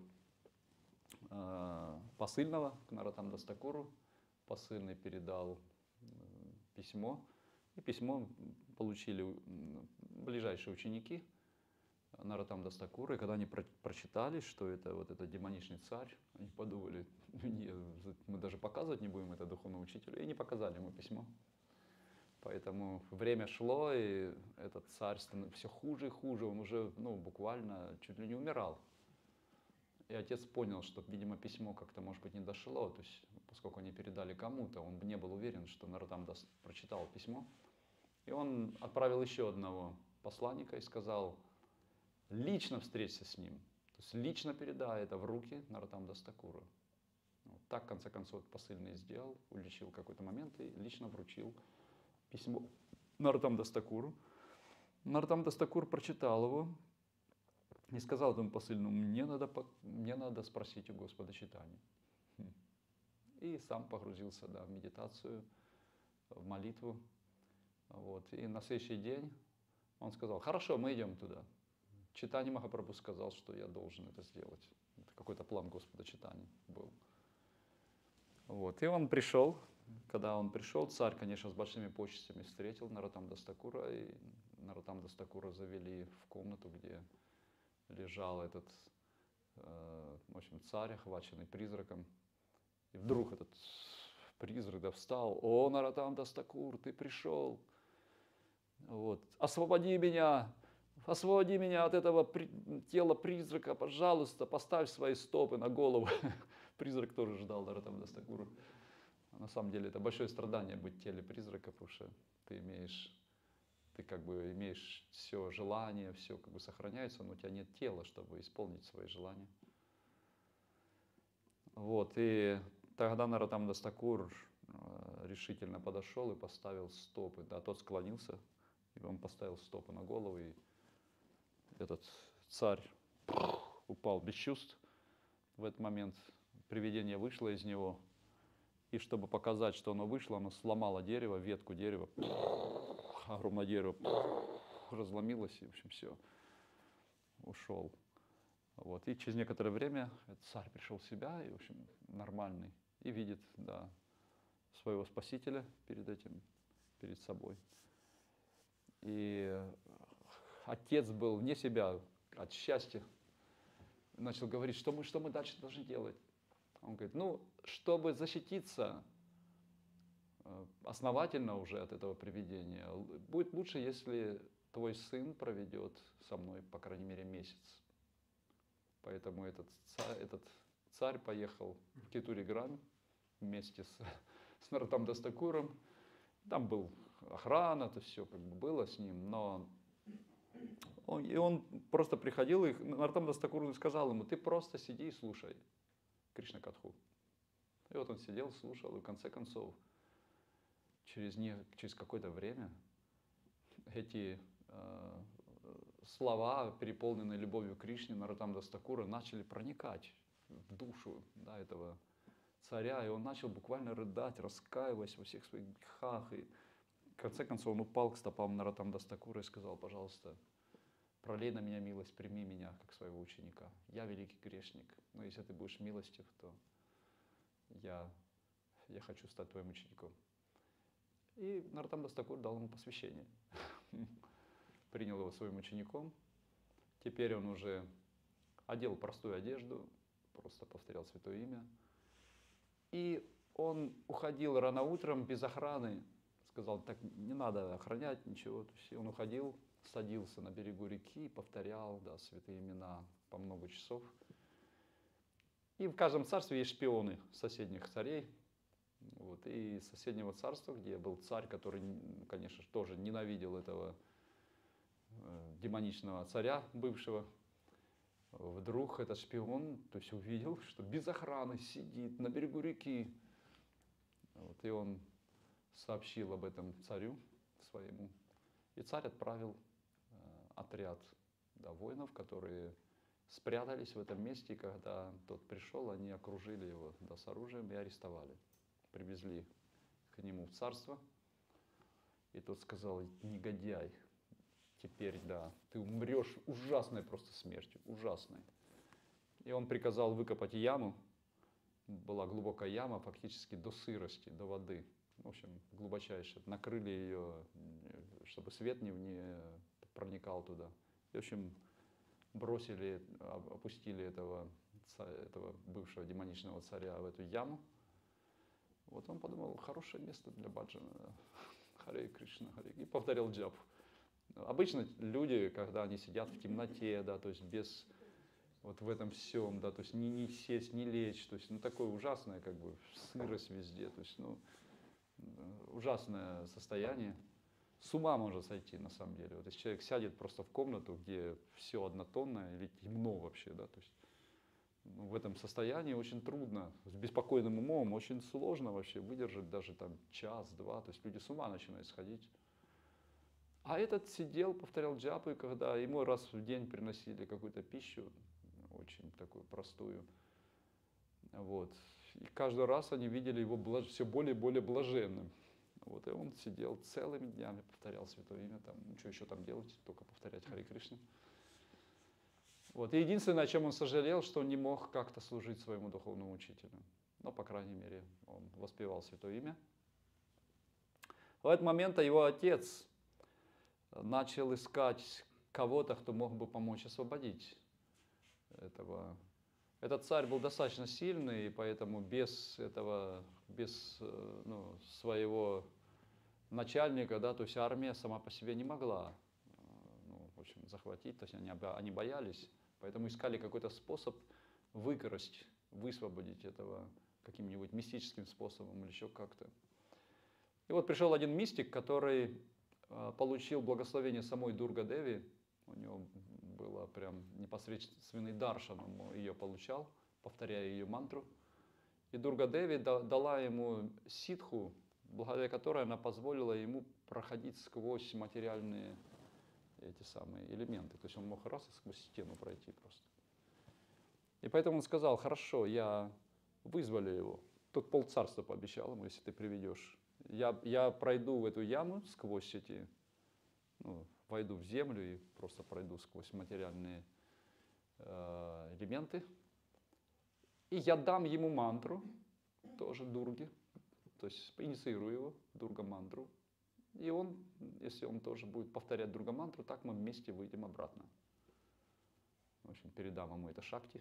э, посыльного к Нароттам Дас Такуру. Посыльный передал э, письмо, и письмо получили ближайшие ученики Нароттам Дас Такура. И когда они про прочитали, что это вот этот демоничный царь, они подумали, мы даже показывать не будем это духовному учителю, и не показали ему письмо. Поэтому время шло, и этот царь становился все хуже и хуже, он уже, ну, буквально чуть ли не умирал. И отец понял, что, видимо, письмо как-то, может быть, не дошло, то есть, поскольку они передали кому-то, он не был уверен, что Нароттам Дас прочитал письмо. И он отправил еще одного посланника и сказал, лично встреться с ним, то есть лично передай это в руки Нароттам Дас Такура. Вот так, в конце концов, посыльный сделал, уличил какой-то момент и лично вручил письмо Нароттам Дас Такуру. Нароттам Дас Такур прочитал его и сказал этому посыльному, мне надо, мне надо спросить у Господа читания. И сам погрузился, да, в медитацию, в молитву. Вот. И на следующий день он сказал, хорошо, мы идем туда. Читани Махапрабху сказал, что я должен это сделать. Это какой-то план Господа читания был. Вот. И он пришел. Когда он пришел, царь, конечно, с большими почестями встретил Нароттам Дас Такура, и Нароттам Дас Такура завели в комнату, где лежал этот, э, в общем, царь, охваченный призраком. И вдруг этот призрак, да, встал, о, Нароттам Дас Такур, ты пришел, вот, освободи меня, освободи меня от этого при... тела призрака, пожалуйста, поставь свои стопы на голову. Призрак тоже ждал Нароттам Дас Такура. На самом деле это большое страдание быть в теле призрака, потому что ты имеешь, ты как бы имеешь все желание, все как бы сохраняется, но у тебя нет тела, чтобы исполнить свои желания. Вот, и тогда Нароттам Дас Такур решительно подошел и поставил стопы, да, тот склонился, и он поставил стопы на голову, и этот царь упал без чувств. В этот момент привидение вышло из него. И чтобы показать, что оно вышло, оно сломало дерево, ветку дерева, огромное дерево разломилось, и, в общем, все, ушел. Вот. И через некоторое время царь пришел в себя, и, в общем, нормальный, и видит, да, своего спасителя перед этим, перед собой. И отец был вне себя от счастья, начал говорить, что мы, что мы дальше должны делать. Он говорит, ну, чтобы защититься основательно уже от этого привидения, будет лучше, если твой сын проведет со мной, по крайней мере, месяц. Поэтому этот царь, этот царь поехал в Кетуриграм вместе с, с Нароттам Дас Такуром. Там был охрана, то все как бы было с ним, но он, и он просто приходил, и Нароттам Дас Такур сказал ему, ты просто сиди и слушай Кришна Катху. И вот он сидел, слушал, и в конце концов, через, не, через какое-то время эти э, слова, переполненные любовью к Кришне, Нароттам Дас Такура, начали проникать в душу, да, этого царя, и он начал буквально рыдать, раскаиваясь во всех своих грехах. И в конце концов он упал к стопам Нароттам Дас Такура и сказал, пожалуйста, пролей на меня милость, прими меня как своего ученика. Я великий грешник, но если ты будешь милостив, то я, я хочу стать твоим учеником. И Нароттам Дас Такур дал ему посвящение. Принял его своим учеником. Теперь он уже одел простую одежду, просто повторял святое имя. И он уходил рано утром без охраны. Сказал, так не надо охранять ничего. То есть он уходил, садился на берегу реки, повторял, да, святые имена по много часов. И в каждом царстве есть шпионы соседних царей. Вот. И из соседнего царства, где был царь, который, конечно же, тоже ненавидел этого э, демоничного царя бывшего, вдруг этот шпион, то есть увидел, что без охраны сидит на берегу реки. Вот. И он сообщил об этом царю своему. И царь отправил э, отряд, да, воинов, которые спрятались в этом месте. И когда тот пришел, они окружили его, да, с оружием и арестовали. Привезли к нему в царство. И тот сказал, негодяй, теперь, да, ты умрешь ужасной просто смертью, ужасной. И он приказал выкопать яму. Была глубокая яма, фактически до сырости, до воды. В общем, глубочайшая. Накрыли ее, чтобы свет не, не проникал туда. И, в общем, бросили, опустили этого, этого бывшего демоничного царя в эту яму. Вот он подумал, хорошее место для баджана. Харе Кришна, Харе. И повторял джапу. Обычно люди, когда они сидят в темноте, да, то есть без вот в этом всем, да, то есть не, не сесть, не лечь, то есть, ну, такое ужасное, как бы, сырость везде, то есть, ну, ужасное состояние. С ума может сойти, на самом деле. Вот если человек сядет просто в комнату, где все однотонное или темно вообще, да, то есть, ну, в этом состоянии очень трудно, с беспокойным умом очень сложно вообще выдержать даже там час-два, то есть люди с ума начинают сходить. А этот сидел, повторял джапу, и когда ему раз в день приносили какую-то пищу, очень такую простую, вот, и каждый раз они видели его блаж... все более и более блаженным. Вот, и он сидел целыми днями, повторял святое имя, там, ну, что еще там делать, только повторять Харе Кришна. Вот, и единственное, о чем он сожалел, что он не мог как-то служить своему духовному учителю. Но, по крайней мере, он воспевал святое имя. В этот момент его отец начал искать кого-то, кто мог бы помочь освободить этого. Этот царь был достаточно сильный, и поэтому без этого, без, ну, своего начальника, да, то есть армия сама по себе не могла, ну, в общем, захватить, то есть они, они боялись, поэтому искали какой-то способ выкрасть, высвободить этого каким-нибудь мистическим способом или еще как-то. И вот пришел один мистик, который получил благословение самой Дурга-деви. У него было прям непосредственный даршан, он ее получал, повторяя ее мантру. И Дурга-деви дала ему ситху, благодаря которой она позволила ему проходить сквозь материальные эти самые элементы. То есть он мог раз и сквозь стену пройти просто. И поэтому он сказал, хорошо, я вызволю его. Тут полцарства пообещал ему, если ты приведешь. Я, я пройду в эту яму сквозь эти, ну, войду в землю и просто пройду сквозь материальные э, элементы. И я дам ему мантру, тоже Дурги, то есть инициирую его, Дурга-мантру. И он, если он тоже будет повторять Дурга-мантру, так мы вместе выйдем обратно. В общем, передам ему это шакти.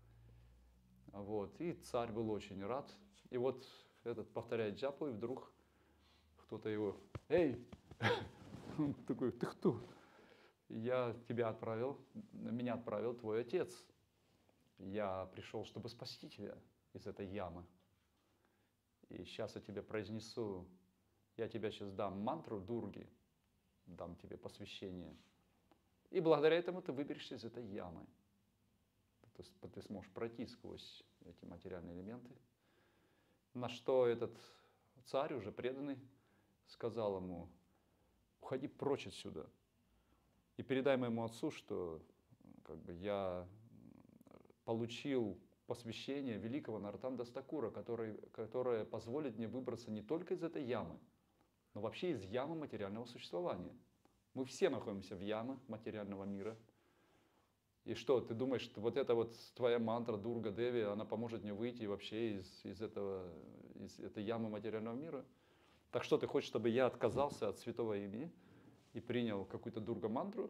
Вот. И царь был очень рад. И вот этот повторяет джапу, и вдруг кто-то его, эй, он такой, ты кто? Я тебя отправил, меня отправил твой отец. Я пришел, чтобы спасти тебя из этой ямы. И сейчас я тебе произнесу, я тебе сейчас дам мантру Дурги, дам тебе посвящение. И благодаря этому ты выберешься из этой ямы. То есть ты сможешь пройти сквозь эти материальные элементы. На что этот царь, уже преданный, сказал ему, уходи прочь отсюда и передай моему отцу, что как бы, я получил посвящение великого Нароттам Дас Такура, который, которое позволит мне выбраться не только из этой ямы, но вообще из ямы материального существования. Мы все находимся в яме материального мира. И что, ты думаешь, что вот эта вот твоя мантра Дурга-деви, она поможет мне выйти вообще из, из, этого, из этой ямы материального мира? Так что, ты хочешь, чтобы я отказался от святого имени и принял какую-то дурга-мантру?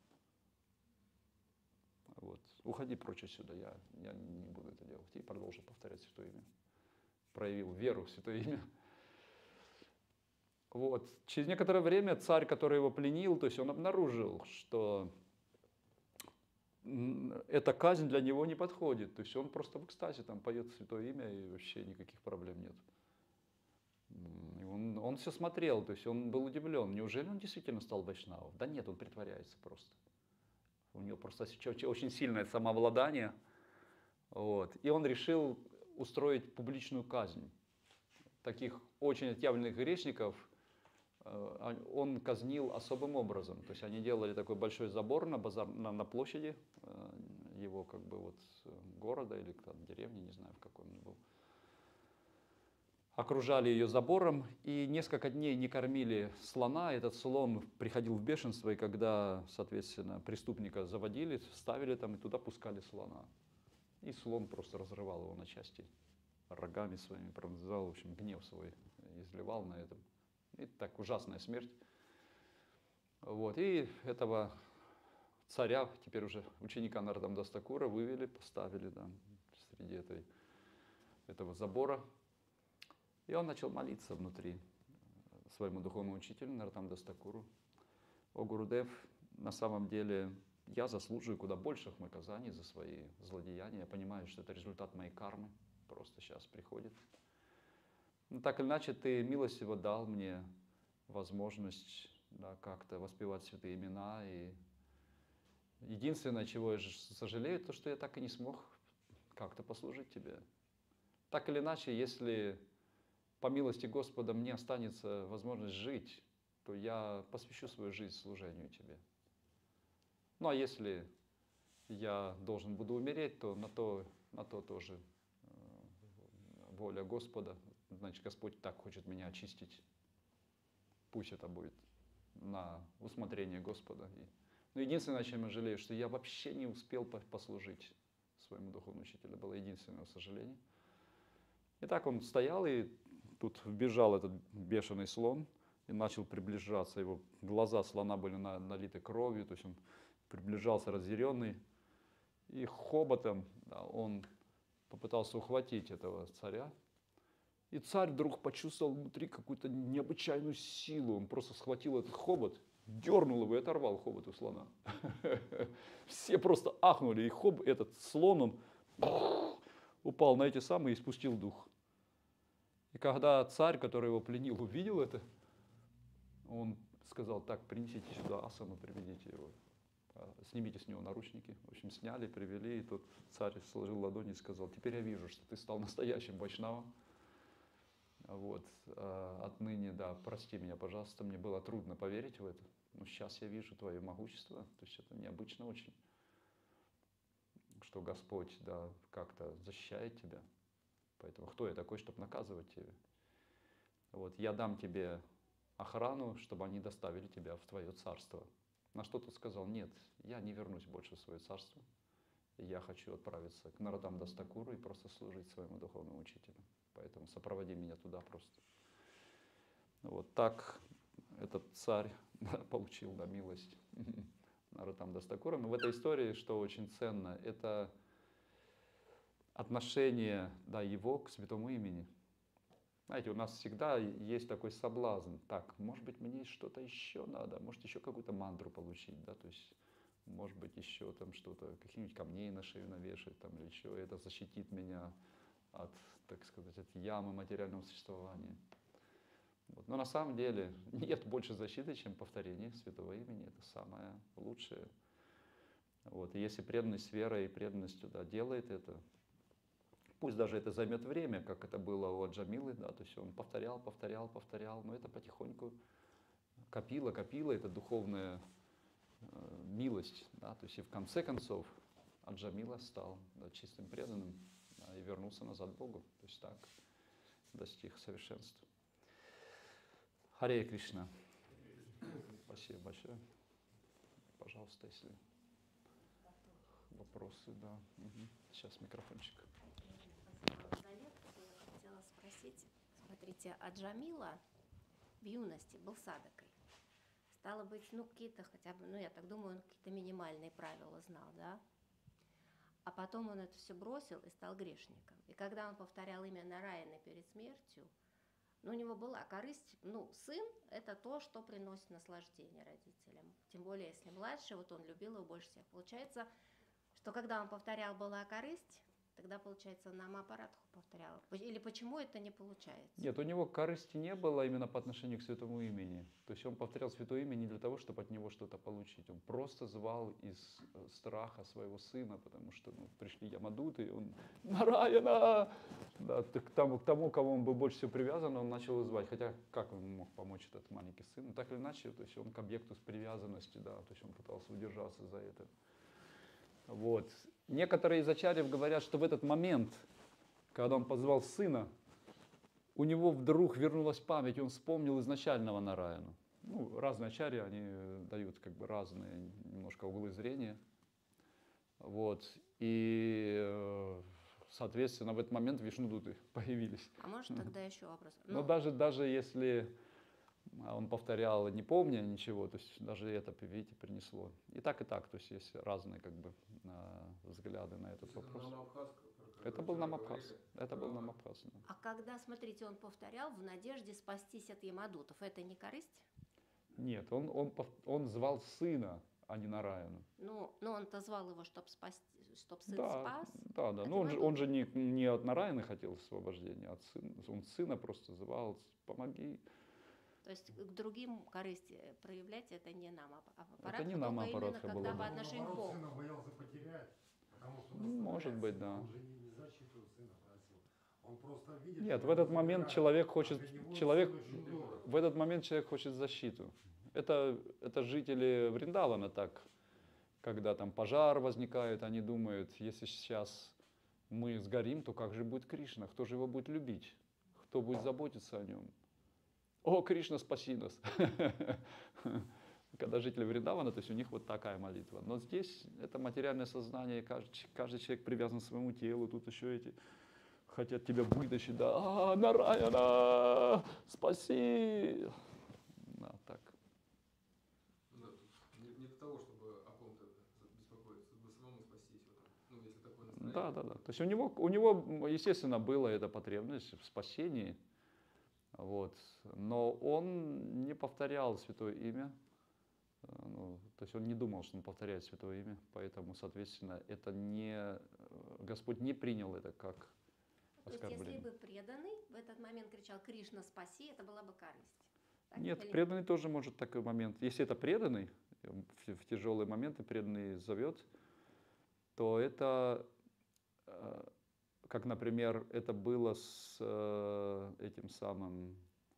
Вот. Уходи прочь отсюда, я, я не буду это делать. И продолжил повторять святое имя. Проявил веру в святое имя. Вот. Через некоторое время царь, который его пленил, то есть он обнаружил, что эта казнь для него не подходит. То есть он просто в экстазе там поет святое имя, и вообще никаких проблем нет. И он, он все смотрел, то есть он был удивлен. Неужели он действительно стал вайшнавом? Да нет, он притворяется просто. У него просто очень сильное самообладание. Вот. И он решил устроить публичную казнь. Таких очень отъявленных грешников он казнил особым образом. То есть они делали такой большой забор на, базар, на, на площади его как бы вот города или там, деревни, не знаю, в каком он был. Окружали ее забором и несколько дней не кормили слона. Этот слон приходил в бешенство, и когда, соответственно, преступника заводили, ставили там и туда пускали слона. И слон просто разрывал его на части, рогами своими пронзал, в общем, гнев свой изливал на этом. И так ужасная смерть. Вот. И этого царя, теперь уже ученика Нарадам-дас Такура, вывели, поставили да, среди этой, этого забора. И он начал молиться внутри своему духовному учителю Нарадам-дас Такуру. О, Гурудев, на самом деле я заслуживаю куда больших наказаний за свои злодеяния. Я понимаю, что это результат моей кармы, просто сейчас приходит. Но так или иначе, ты милостиво дал мне возможность да, как-то воспевать святые имена. И единственное, чего я сожалею, то, что я так и не смог как-то послужить тебе. Так или иначе, если по милости Господа мне останется возможность жить, то я посвящу свою жизнь служению тебе. Ну а если я должен буду умереть, то на то, на то тоже воля Господа. Значит, Господь так хочет меня очистить. Пусть это будет на усмотрение Господа. Но единственное, о чем я жалею, что я вообще не успел послужить своему духовному учителю. Это было единственное сожаление. И так он стоял, и тут вбежал этот бешеный слон и начал приближаться. Его глаза слона были налиты кровью, то есть он приближался разъяренный. И хоботом да, он попытался ухватить этого царя. И царь вдруг почувствовал внутри какую-то необычайную силу. Он просто схватил этот хобот, дернул его и оторвал хобот у слона. Все просто ахнули. И хоб, этот слон, он упал на эти самые и спустил дух. И когда царь, который его пленил, увидел это, он сказал: так, принесите сюда асану, приведите его. Снимите с него наручники. В общем, сняли, привели. И тут царь сложил ладони и сказал: теперь я вижу, что ты стал настоящим вайшнавом. Вот. Отныне, да, прости меня, пожалуйста, мне было трудно поверить в это. Но сейчас я вижу твое могущество. То есть это необычно очень, что Господь, да, как-то защищает тебя. Поэтому кто я такой, чтобы наказывать тебя? Вот. Я дам тебе охрану, чтобы они доставили тебя в твое царство. На что тот сказал: нет, я не вернусь больше в свое царство. Я хочу отправиться к Нарадам-дас Такуру и просто служить своему духовному учителю. Поэтому сопроводи меня туда просто. Вот так этот царь да, получил да, милость Нарадам-дас Такура. Но в этой истории, что очень ценно, это отношение да, его к святому имени. Знаете, у нас всегда есть такой соблазн. Так, может быть, мне что-то еще надо, может, еще какую-то мантру получить, да, то есть, может быть, еще там что-то, каких-нибудь камней на шею навешать, там, или еще это защитит меня от, так сказать, от ямы материального существования. Вот. Но на самом деле нет больше защиты, чем повторение святого имени. Это самое лучшее. Вот. И если преданность верой и преданностью да, делает это, пусть даже это займет время, как это было у Аджамилы, да, то есть он повторял, повторял, повторял, но это потихоньку копило, копило, это духовная э, милость, да, то есть и в конце концов Аджамила стал да, чистым преданным да, и вернулся назад к Богу, то есть так достиг совершенства. Харе Кришна. Спасибо большое. Пожалуйста, если вопросы, да. Угу. Сейчас микрофончик. За лекцию я хотела спросить, смотрите, Аджамила в юности был садокой. Стало быть, ну, какие-то хотя бы, ну, я так думаю, он какие-то минимальные правила знал, да. А потом он это все бросил и стал грешником. И когда он повторял имя Нараяны перед смертью, ну, у него была корысть. Ну, сын – это то, что приносит наслаждение родителям. Тем более, если младший, вот он любил его больше всех. Получается, что когда он повторял «была корысть», тогда, получается, нам аппаратху повторял. Или почему это не получается? Нет, у него корысти не было именно по отношению к святому имени. То есть он повторял святое имя не для того, чтобы от него что-то получить. Он просто звал из э, страха своего сына, потому что ну, пришли Ямадуты, и он «Нараяна!» Да, к тому, к тому, кого он был больше всего привязан, он начал его звать. Хотя как он мог помочь этот маленький сын? Ну, так или иначе, то есть он к объекту с привязанности, да, то есть он пытался удержаться за это. Вот. Некоторые из ачарьев говорят, что в этот момент, когда он позвал сына, у него вдруг вернулась память, и он вспомнил изначального Нараяну. Ну, разные ачарьи, они дают как бы разные немножко углы зрения. Вот. И, э, соответственно, в этот момент Вишнудуты появились. А может тогда еще вопрос? Но даже, даже если он повторял, не помня ничего, то есть даже это, видите, принесло. И так, и так, то есть есть разные как бы взгляды на этот вопрос. Это был Намабхас. Это был Намабхас. Да. А когда, смотрите, он повторял в надежде спастись от ямадутов, это не корысть? Нет, он, он, пов- он звал сына, а не Нараяну. Ну, ну он-то звал его, чтобы спасти, чтобы сын Да, спас. да, да. от Но он же, Ямадут. он же не, не от Нараяны хотел освобождения, а от сына. Он сына просто звал, помоги. То есть к другим корысти проявлять это не нам, а аппарат. Это не нам аппарат когда было. по отношению к Наоборот, Богу. сына боялся потерять, потому что Ну, может быть, наставляет да. сына. Он же не, не защиту сына просил. Он просто видит, Нет, что в этот его момент забирают, человек а хочет, для него человек, сын очень дорог. в этот момент человек хочет защиту. Это, это жители Вриндавана так, когда там пожар возникает, они думают, если сейчас мы сгорим, то как же будет Кришна, кто же его будет любить, кто будет заботиться о нем? О, Кришна, спаси нас! Когда жители Вриндавана, то есть у них вот такая молитва. Но здесь это материальное сознание, каждый, каждый человек привязан к своему телу, тут еще эти хотят тебя вытащить, да, а, Нараяна, спаси! Да, так. Да, тут не, не для того, чтобы о ком-то беспокоиться, чтобы самому спастись, вот, ну, если такое настроение. Да, да, да. То есть у него, у него, естественно, была эта потребность в спасении, вот. Но он не повторял святое имя, ну, то есть он не думал, что он повторяет святое имя, поэтому, соответственно, это не, Господь не принял это как То есть если оскорбление. бы преданный в этот момент кричал «Кришна, спаси», это была бы корысть. Так? Нет, Или- преданный тоже может такой момент. Если это преданный, в, в тяжелые моменты преданный зовет, то это, э, как, например, это было с э, этим самым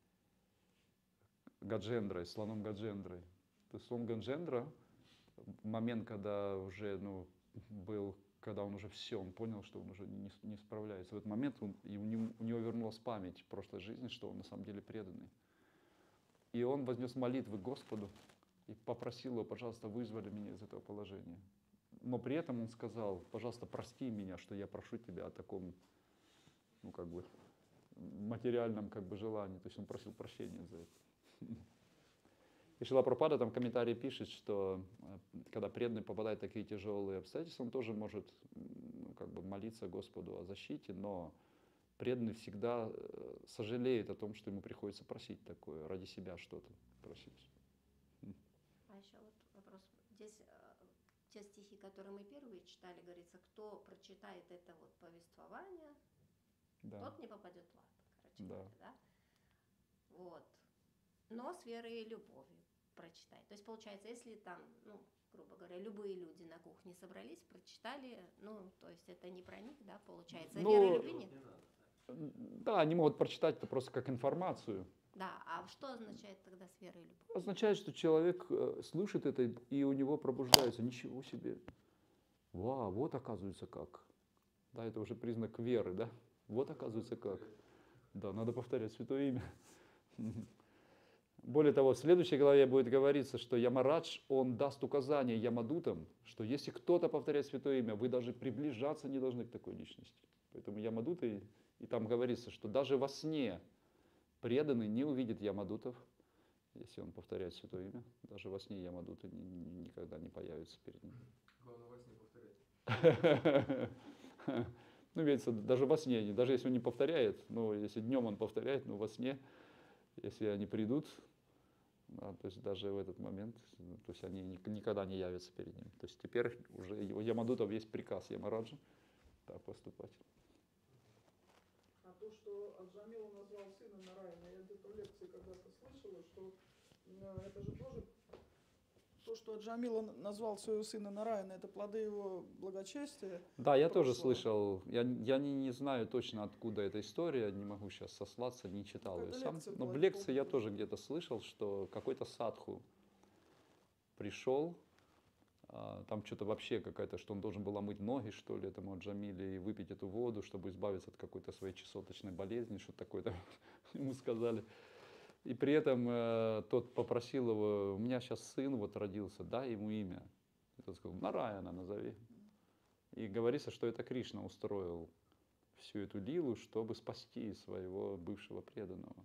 Гаджендрой, слоном Гаджендрой. То есть слон Гаджендра, в момент, когда уже, ну, был, когда он уже все, он понял, что он уже не, не справляется. В этот момент он, и у, него, у него вернулась память прошлой жизни, что он на самом деле преданный. И он вознес молитвы к Господу и попросил его, пожалуйста, вызволи меня из этого положения. Но при этом он сказал, пожалуйста, прости меня, что я прошу тебя о таком, ну, как бы, материальном, как бы, желании. То есть он просил прощения за это. И Шрила Прабхупада там в комментарии пишет, что когда преданный попадает в такие тяжелые обстоятельства, он тоже может, ну, как бы, молиться Господу о защите, но преданный всегда сожалеет о том, что ему приходится просить такое, ради себя что-то просить. А еще вот вопрос. Здесь э, те стихи, которые мы первые читали, говорится, кто прочитает это вот повествование, Да. тот не попадет в ад, короче Да. говоря, да? Вот. Но с верой и любовью прочитай. То есть, получается, если там, ну, грубо говоря, любые люди на кухне собрались, прочитали, ну, то есть это не про них, да, получается. Ну, Веры и любви нет. Да, они могут прочитать это просто как информацию. Да, а что означает тогда с верой и любовью? Означает, что человек э, слышит это, и у него пробуждается. Ничего себе. Вау, вот оказывается как. Да, это уже признак веры, да? Вот оказывается как. Да, надо повторять святое имя. Более того, в следующей главе будет говориться, что Ямарадж, он даст указание Ямадутам, что если кто-то повторяет святое имя, вы даже приближаться не должны к такой личности. Поэтому Ямадуты, и там говорится, что даже во сне преданный не увидит Ямадутов, если он повторяет святое имя. Даже во сне Ямадута ни- ни- никогда не появится перед ним. Главное во сне повторять. Ну, имеется в виду, даже во сне, даже если он не повторяет, но если днем он повторяет, но во сне, если они придут, да, то есть даже в этот момент, ну, то есть они ник- никогда не явятся перед ним. То есть теперь уже у Ямадутов есть приказ Ямараджа так поступать. А то, что Аджамила назвал сына Нараяна, я где-то в лекции когда-то слышала, что э, это же тоже то, что Аджамила н- назвал своего сына Нараяна, это плоды его благочестия. Да, я тоже прошлого. слышал. Я, я не, не знаю точно, откуда эта история, не могу сейчас сослаться, не читал ее какая-то сам. лекция Но была, в не лекции я помню тоже точно. где-то слышал, что какой-то садху пришел, а, там что-то вообще какая-то, что он должен был омыть ноги, что ли, этому Джамиле, и выпить эту воду, чтобы избавиться от какой-то своей чесоточной болезни, что-то такое там ему сказали. И при этом э, тот попросил его, у меня сейчас сын вот родился, дай ему имя. И тот сказал, Нараяна назови. И говорится, что это Кришна устроил всю эту лилу, чтобы спасти своего бывшего преданного.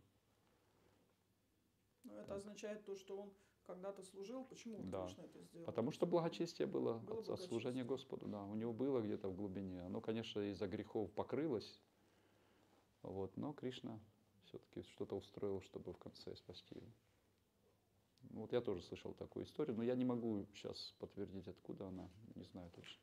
Но это означает то, что он когда-то служил. Почему вот Да. Кришна это сделал? Потому что благочестие было, Было от, от служения благочестие. Господу. Да, у него было где-то в глубине. Оно, конечно, из-за грехов покрылось, вот, но Кришна все-таки что-то устроил, чтобы в конце спасти его. Ну, вот я тоже слышал такую историю, но я не могу сейчас подтвердить, откуда она, не знаю точно.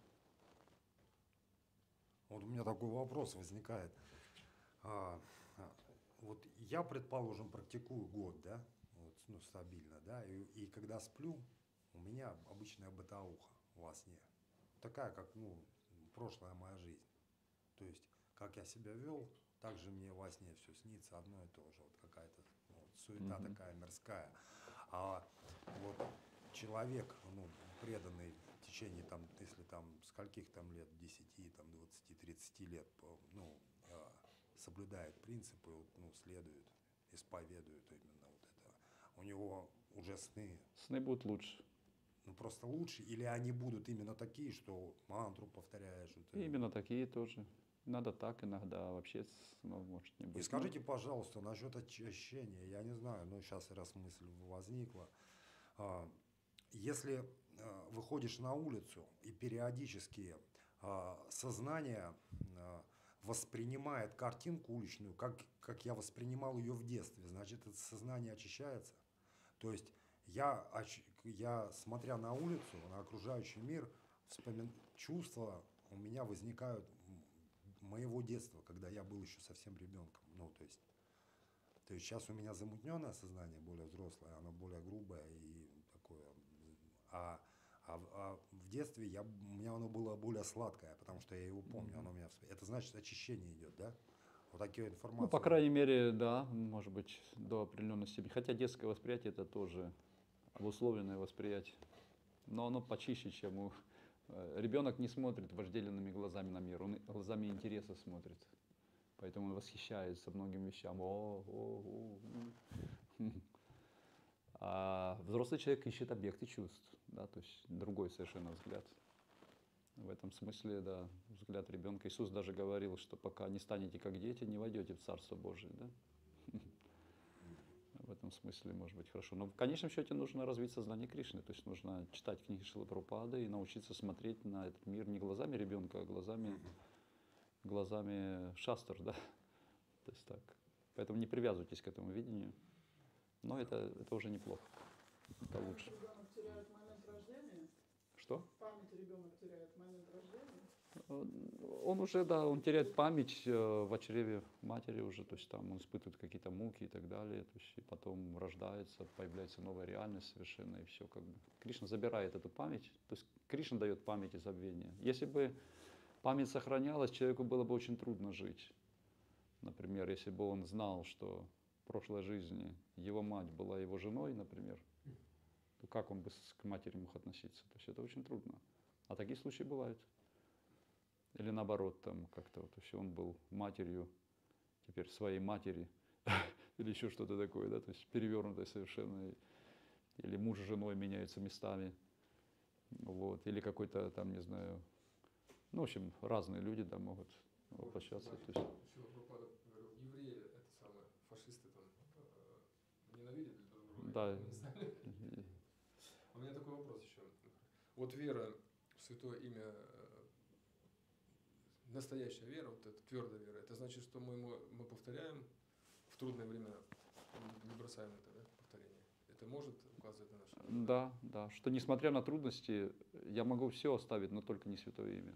Вот у меня такой вопрос возникает. А, а, вот я, предположим, практикую год, да, вот, ну, стабильно, да, и, и когда сплю, у меня обычная бытовуха во сне. Такая, как, ну, прошлая моя жизнь. То есть, как я себя вел, так же мне во сне все снится одно и то же. Вот какая-то вот, суета Мгм. такая мирская. А вот человек, ну, преданный в течение, там, если там, скольких там лет, десяти, там, двадцати, тридцати лет, по- ну, а, соблюдает принципы, вот, ну, следует, исповедует именно вот это. У него уже сны, Сны будут лучше. ну, просто лучше, или они будут именно такие, что мантру повторяешь. Вот, И э. именно такие тоже. Надо так иногда, а вообще снов может не быть. И Ну, скажите, пожалуйста, насчет очищения, я не знаю, но сейчас раз мысль возникла. А, Если а, выходишь на улицу и периодически а, сознание а, воспринимает картинку уличную, как, как я воспринимал ее в детстве, значит, это сознание очищается. То есть я, оч- я смотря на улицу, на окружающий мир, вспомин... чувства у меня возникают м, моего детства, когда я был еще совсем ребенком. Ну, то есть, то есть сейчас у меня замутненное сознание, более взрослое, оно более грубое и такое. А, а, в- а в детстве я, у меня оно было более сладкое, потому что я его помню. Оно у меня, всп- это значит, очищение идет, да? Вот такие информации. ну, по крайней мере, да, может быть, до определенной степени. Хотя детское восприятие это тоже обусловленное восприятие. Но оно почище, чем у... э, Ребенок не смотрит вожделенными глазами на мир, он и- глазами интереса смотрит. Поэтому он восхищается многим вещам. О, о, о, м. А взрослый человек ищет объекты чувств, да, то есть другой совершенно взгляд. В этом смысле, да, взгляд ребенка. Иисус даже говорил, что пока не станете как дети, не войдете в Царство Божие, да. В этом смысле может быть хорошо. Но в конечном счете нужно развить сознание Кришны, то есть нужно читать книги Шрилы Прабхупады и научиться смотреть на этот мир не глазами ребенка, а глазами, глазами шастр, да. То есть так. Поэтому не привязывайтесь к этому видению. Но это, это уже неплохо. Это лучше. Ребенок теряет момент рождения. Что? Память ребенок теряет момент рождения. Он уже, да, он теряет память э, в чреве матери уже, то есть там он испытывает какие-то муки и так далее, то есть и потом рождается, появляется новая реальность совершенно, и все как бы. Кришна забирает эту память, то есть Кришна дает память и забвение. Если бы память сохранялась, человеку было бы очень трудно жить. Например, если бы он знал, что в прошлой жизни его мать была его женой, например, то как он бы с- к матери мог относиться? То есть это очень трудно. А такие случаи бывают. Или наоборот, там как-то вот, если он был матерью, теперь своей матери, или еще что-то такое, да, то есть перевернутое совершенно, или муж с женой меняются местами, вот, или какой-то там, не знаю, ну, в общем, разные люди, да, могут воплощаться. То есть, Шрила Прабхупада говорил, евреи, это самое, фашисты там, э, ненавидят друг друга, Да. не знали. У меня такой вопрос еще. Вот вера в святое имя, э, настоящая вера, вот эта твердая вера, это значит, что мы, мы, мы повторяем в трудное время, не бросаем это, да, повторение. Это может указывать на наше... Да, да, что несмотря на трудности, я могу все оставить, но только не святое имя.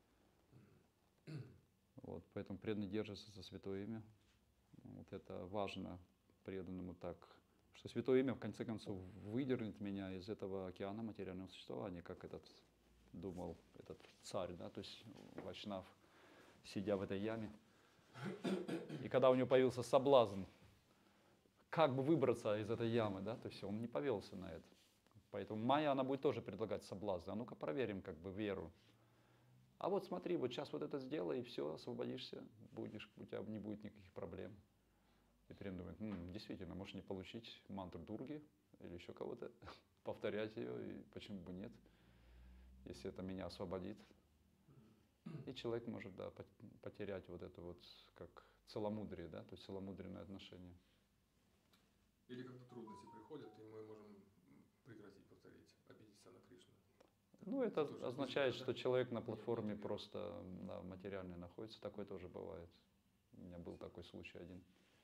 Вот, поэтому преданный держится за святое имя. Вот это важно преданному так, что святое имя в конце концов выдернет меня из этого океана материального существования, как этот думал этот царь, да, то есть Вайшнав, сидя в этой яме. И когда у него появился соблазн, как бы выбраться из этой ямы, да, то есть он не повелся на это. Поэтому Майя, она будет тоже предлагать соблазны. А ну-ка проверим как бы веру. А вот смотри, вот сейчас вот это сделай, и все, освободишься, будешь, у тебя не будет никаких проблем. И преданный думает, «М, действительно, можешь не получить мантру Дурги или еще кого-то, повторять ее, и почему бы нет, если это меня освободит. И человек может, да, потерять вот это вот, как целомудрие, да, то есть целомудренное отношение. Или когда трудности приходят, и мы можем прекратить повторить, обидеться на Кришну. Ну, это тоже означает, да? что человек на Нет, платформе нет, нет. просто да, материальной находится. Такое тоже бывает. У меня был такой случай один.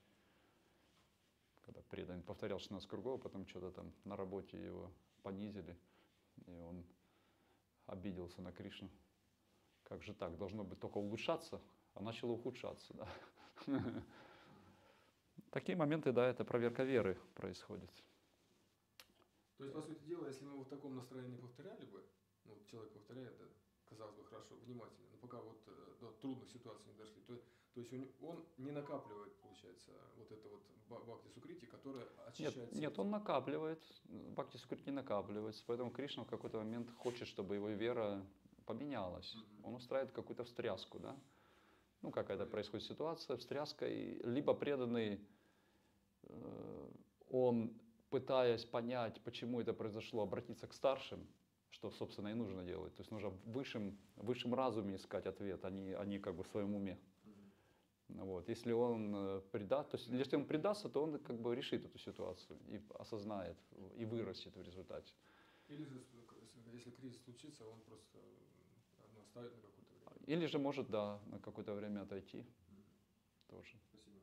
Когда преданный повторял шестнадцать кругов, потом что-то там на работе его понизили, и он обиделся на Кришну. Как же так? Должно быть только улучшаться, а начало ухудшаться. Да? Такие моменты, да, это проверка веры происходит. То есть, по сути дела, если мы в таком настроении повторяли бы, ну, человек повторяет, да, казалось бы, хорошо, внимательно, но пока вот э, до трудных ситуаций не дошли, то, то есть он, он не накапливает, получается, вот это вот ба- бхакти сукрити, которое очищает Нет, сердце. нет, он накапливает, бхакти сукрити накапливается, поэтому Кришна в какой-то момент хочет, чтобы его вера поменялась. Мгм. Он устраивает какую-то встряску, да? Ну, какая-то происходит ситуация, встряска, и либо преданный, э, он, пытаясь понять, почему это произошло, обратиться к старшим, что, собственно, и нужно делать. То есть нужно в высшем, в высшем разуме искать ответ, а не, а не как бы в своем уме. Мгм. Вот. Если он э, преда, то есть если он предастся, то он как бы решит эту ситуацию и осознает, и вырастет в результате. Или же, с- если кризис случится, он просто э, ну, оставит на какое-то время. Или же может, да, на какое-то время отойти Мгм. тоже. Спасибо.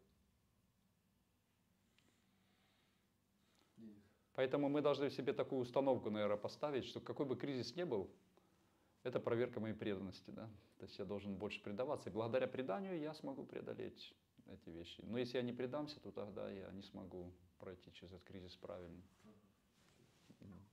Денис. Поэтому мы должны себе такую установку, наверное, поставить, что какой бы кризис ни был, это проверка моей преданности, да. То есть я должен больше предаваться, и благодаря преданию я смогу преодолеть эти вещи. Но если я не предамся, то тогда я не смогу пройти через этот кризис правильно. Мгм.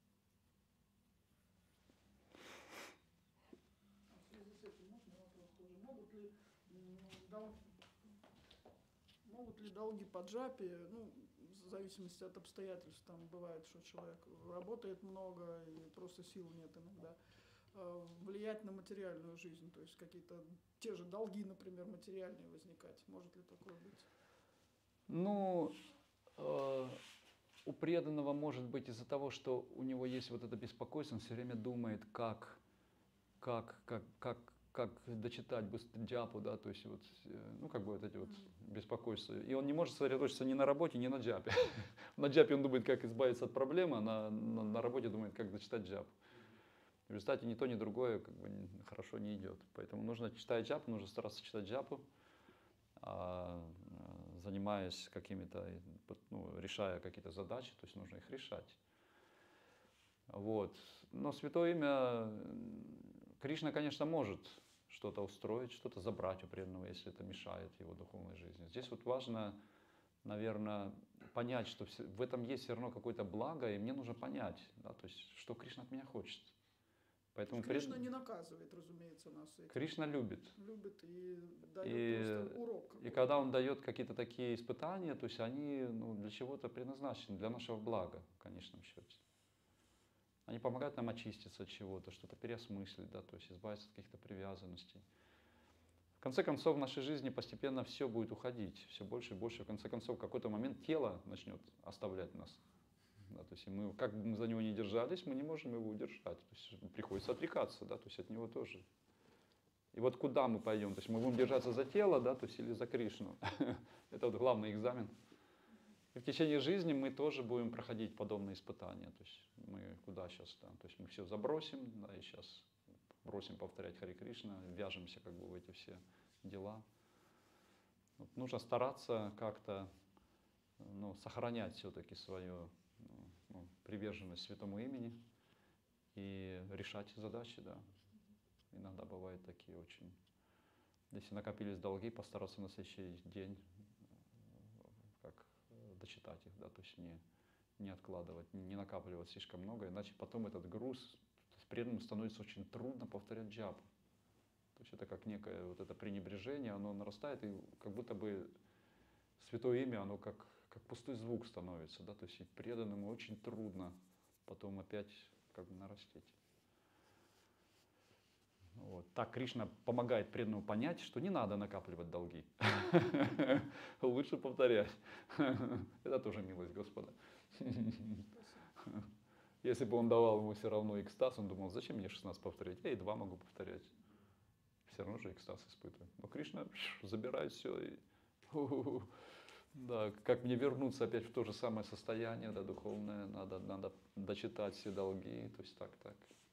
В связи с этим можно вопрос тоже. Могут ли, м, дол- могут ли долги по джапе, ну, в зависимости от обстоятельств, там бывает, что человек работает много и просто сил нет иногда, э, влиять на материальную жизнь, то есть какие-то те же долги, например, материальные возникать. Может ли такое быть? Ну, э, у преданного может быть из-за того, что у него есть вот это беспокойство, он все время думает, как, как, как, как, как дочитать быстро джапу, да, то есть вот, э, ну, как бы вот эти вот беспокойства. И он не может сосредоточиться ни на работе, ни на джапе. На джапе он думает, как избавиться от проблемы, а на, на, на работе думает, как дочитать джапу. В результате ни то, ни другое как бы не- хорошо не идет. Поэтому нужно, читая джапу, нужно стараться читать джапу, а, э, занимаясь какими-то, э, вот, ну, решая какие-то задачи, то есть нужно их решать. Вот. Но святое имя, м, Кришна, конечно, может что-то устроить, что-то забрать у преданного, если это мешает его духовной жизни. Здесь вот важно, наверное, понять, что все- в этом есть все равно какое-то благо, и мне нужно понять, да, то есть, что Кришна от меня хочет. Поэтому Кришна пред- не наказывает, разумеется, нас этим. Кришна любит. Любит и дает И, просто урок. и какой-то. когда он дает какие-то такие испытания, то есть они, ну, для чего-то предназначены, для нашего блага в конечном счете. Они помогают нам очиститься от чего-то, что-то переосмыслить, да, то есть избавиться от каких-то привязанностей. В конце концов, в нашей жизни постепенно все будет уходить, все больше и больше. В конце концов, в какой-то момент тело начнет оставлять нас. Да, то есть и мы, как бы мы за него не держались, мы не можем его удержать. То есть приходится отрекаться, да, то есть от него тоже. И вот куда мы пойдем? То есть мы будем держаться за тело, да, то есть или за Кришну. Это вот главный экзамен. И в течение жизни мы тоже будем проходить подобные испытания. То есть мы куда сейчас, да? То есть мы все забросим, да, и сейчас бросим повторять Харе Кришна, вяжемся как бы в эти все дела. Вот нужно стараться как-то, ну, сохранять все-таки свою, ну, приверженность святому имени и решать задачи, да. Иногда бывают такие очень. Если накопились долги, постараться на следующий день как дочитать их, да, то есть не, не откладывать, не накапливать слишком много, иначе потом этот груз, преданным становится очень трудно повторять джапу. То есть это как некое вот это пренебрежение, оно нарастает, и как будто бы святое имя, оно как, как пустой звук становится, да, то есть и преданному очень трудно потом опять как бы нарастить. Вот. Так Кришна помогает преданному понять, что не надо накапливать долги. Лучше повторять. Это тоже милость Господа. Если бы он давал ему все равно экстаз, он думал, зачем мне шестнадцать повторять? Я и два могу повторять. Все равно же экстаз испытываю. Но Кришна забирает все. И... Да, как мне вернуться опять в то же самое состояние, да, духовное, надо, надо дочитать все долги, то есть так, так.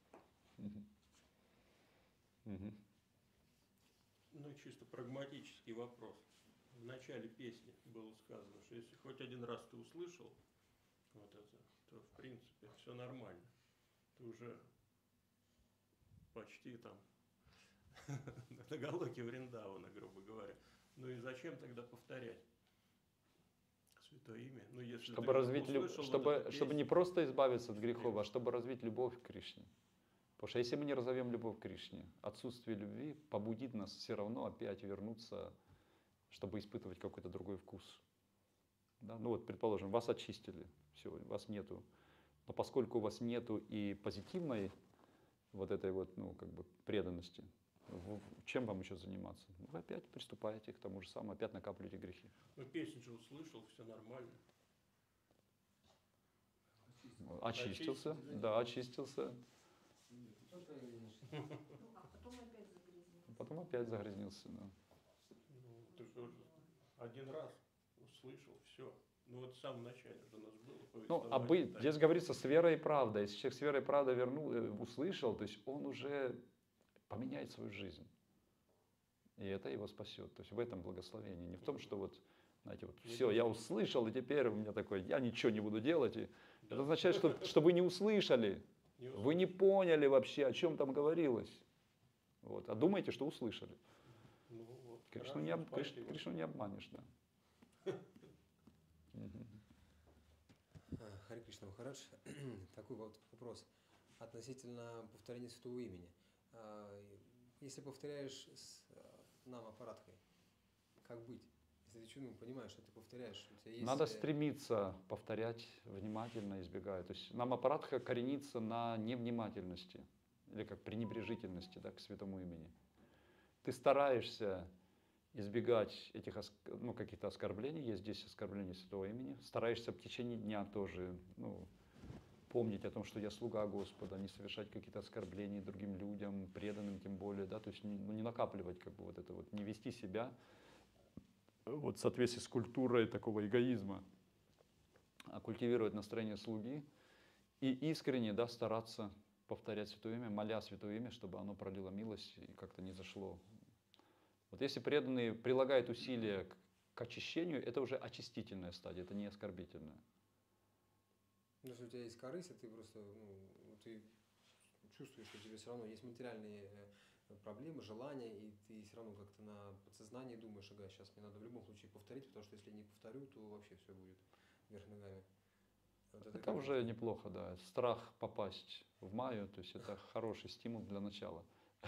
Угу. Ну, чисто прагматический вопрос. В начале песни было сказано, что если хоть один раз ты услышал вот это, то в принципе все нормально. Ты уже почти там на галоке Вриндавана, грубо говоря. Ну и зачем тогда повторять святое имя? Ну, если чтобы развить любовь, услышал чтобы, вот эту чтобы не песню, просто избавиться от грехов, а чтобы развить любовь к Кришне. Потому что если мы не разовьем любовь к Кришне, отсутствие любви побудит нас все равно опять вернуться, чтобы испытывать какой-то другой вкус. Да? Ну вот, предположим, вас очистили, все, вас нету. Но поскольку у вас нету и позитивной вот этой вот, ну, как бы преданности, чем вам еще заниматься? Вы опять приступаете к тому же самому, опять накапливаете грехи. ну песню же услышал, все нормально. Очистился, Очистился. да, очистился. А потом опять загрязнился. Потом опять загрязнился, да. Ну, ты же один раз услышал, все. Ну вот в самом начале же у нас было Ну, повествование. а быть, так. здесь говорится с верой и правдой. Если человек с верой и правдой вернул, э, услышал, то есть он уже поменяет свою жизнь. И это его спасет. То есть в этом благословение. Не в том, что вот, знаете, вот все, я услышал, и теперь у меня такой, я ничего не буду делать. И это означает, что, что вы не услышали. Не Вы не поняли вообще, о чем там говорилось. Вот. А думаете, что услышали. Ну, вот, Кришну не, об- хорошо, Криш- спасибо. Кришну не обманешь, да. Мгм. А, Харе Кришна Махарадж, такой вот вопрос относительно повторения святого имени. А, Если повторяешь с а, нам аппараткой, как быть? Если ты чудом понимаешь, что ты повторяешь, у тебя есть... Надо э, стремиться повторять внимательно, избегая. То есть нам аппаратха коренится на невнимательности или как пренебрежительности, да, к святому имени. Ты стараешься избегать этих оск- ну, каких-то оскорблений, есть здесь оскорбление святого имени, стараешься в течение дня тоже, ну, помнить о том, что я слуга Господа, не совершать какие-то оскорбления другим людям, преданным тем более, да, то есть не, ну, не накапливать как бы вот это вот, не вести себя вот в соответствии с культурой такого эгоизма, а культивировать настроение слуги и искренне, да, стараться повторять святое имя, моля святое имя, чтобы оно пролило милость и как-то не зашло. Вот если преданный прилагает усилия к, к очищению, это уже очистительная стадия, это не оскорбительная. Ну, если у тебя есть корысть, а ты просто, ну, ты чувствуешь, что тебе все равно есть материальные э, проблемы, желания, и ты все равно как-то на подсознании думаешь, ага, сейчас мне надо в любом случае повторить, потому что если не повторю, то вообще все будет вверх ногами. Вот Это как уже раз- неплохо, да. Страх попасть в майю, то есть это хороший стимул для начала.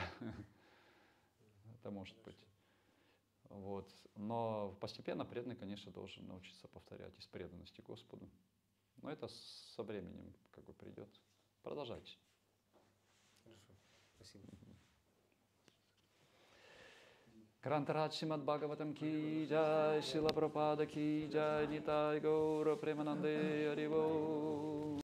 Это может быть. Вот. Но постепенно преданный, конечно, должен научиться повторять из преданности Господу. Но это со временем как бы придет. Продолжайте. Хорошо, спасибо. Грантарадж Шримад Бхагаватам ки джай, Шила Прабхупада ки джай, Нитай Гаура Премананде Хари Бол.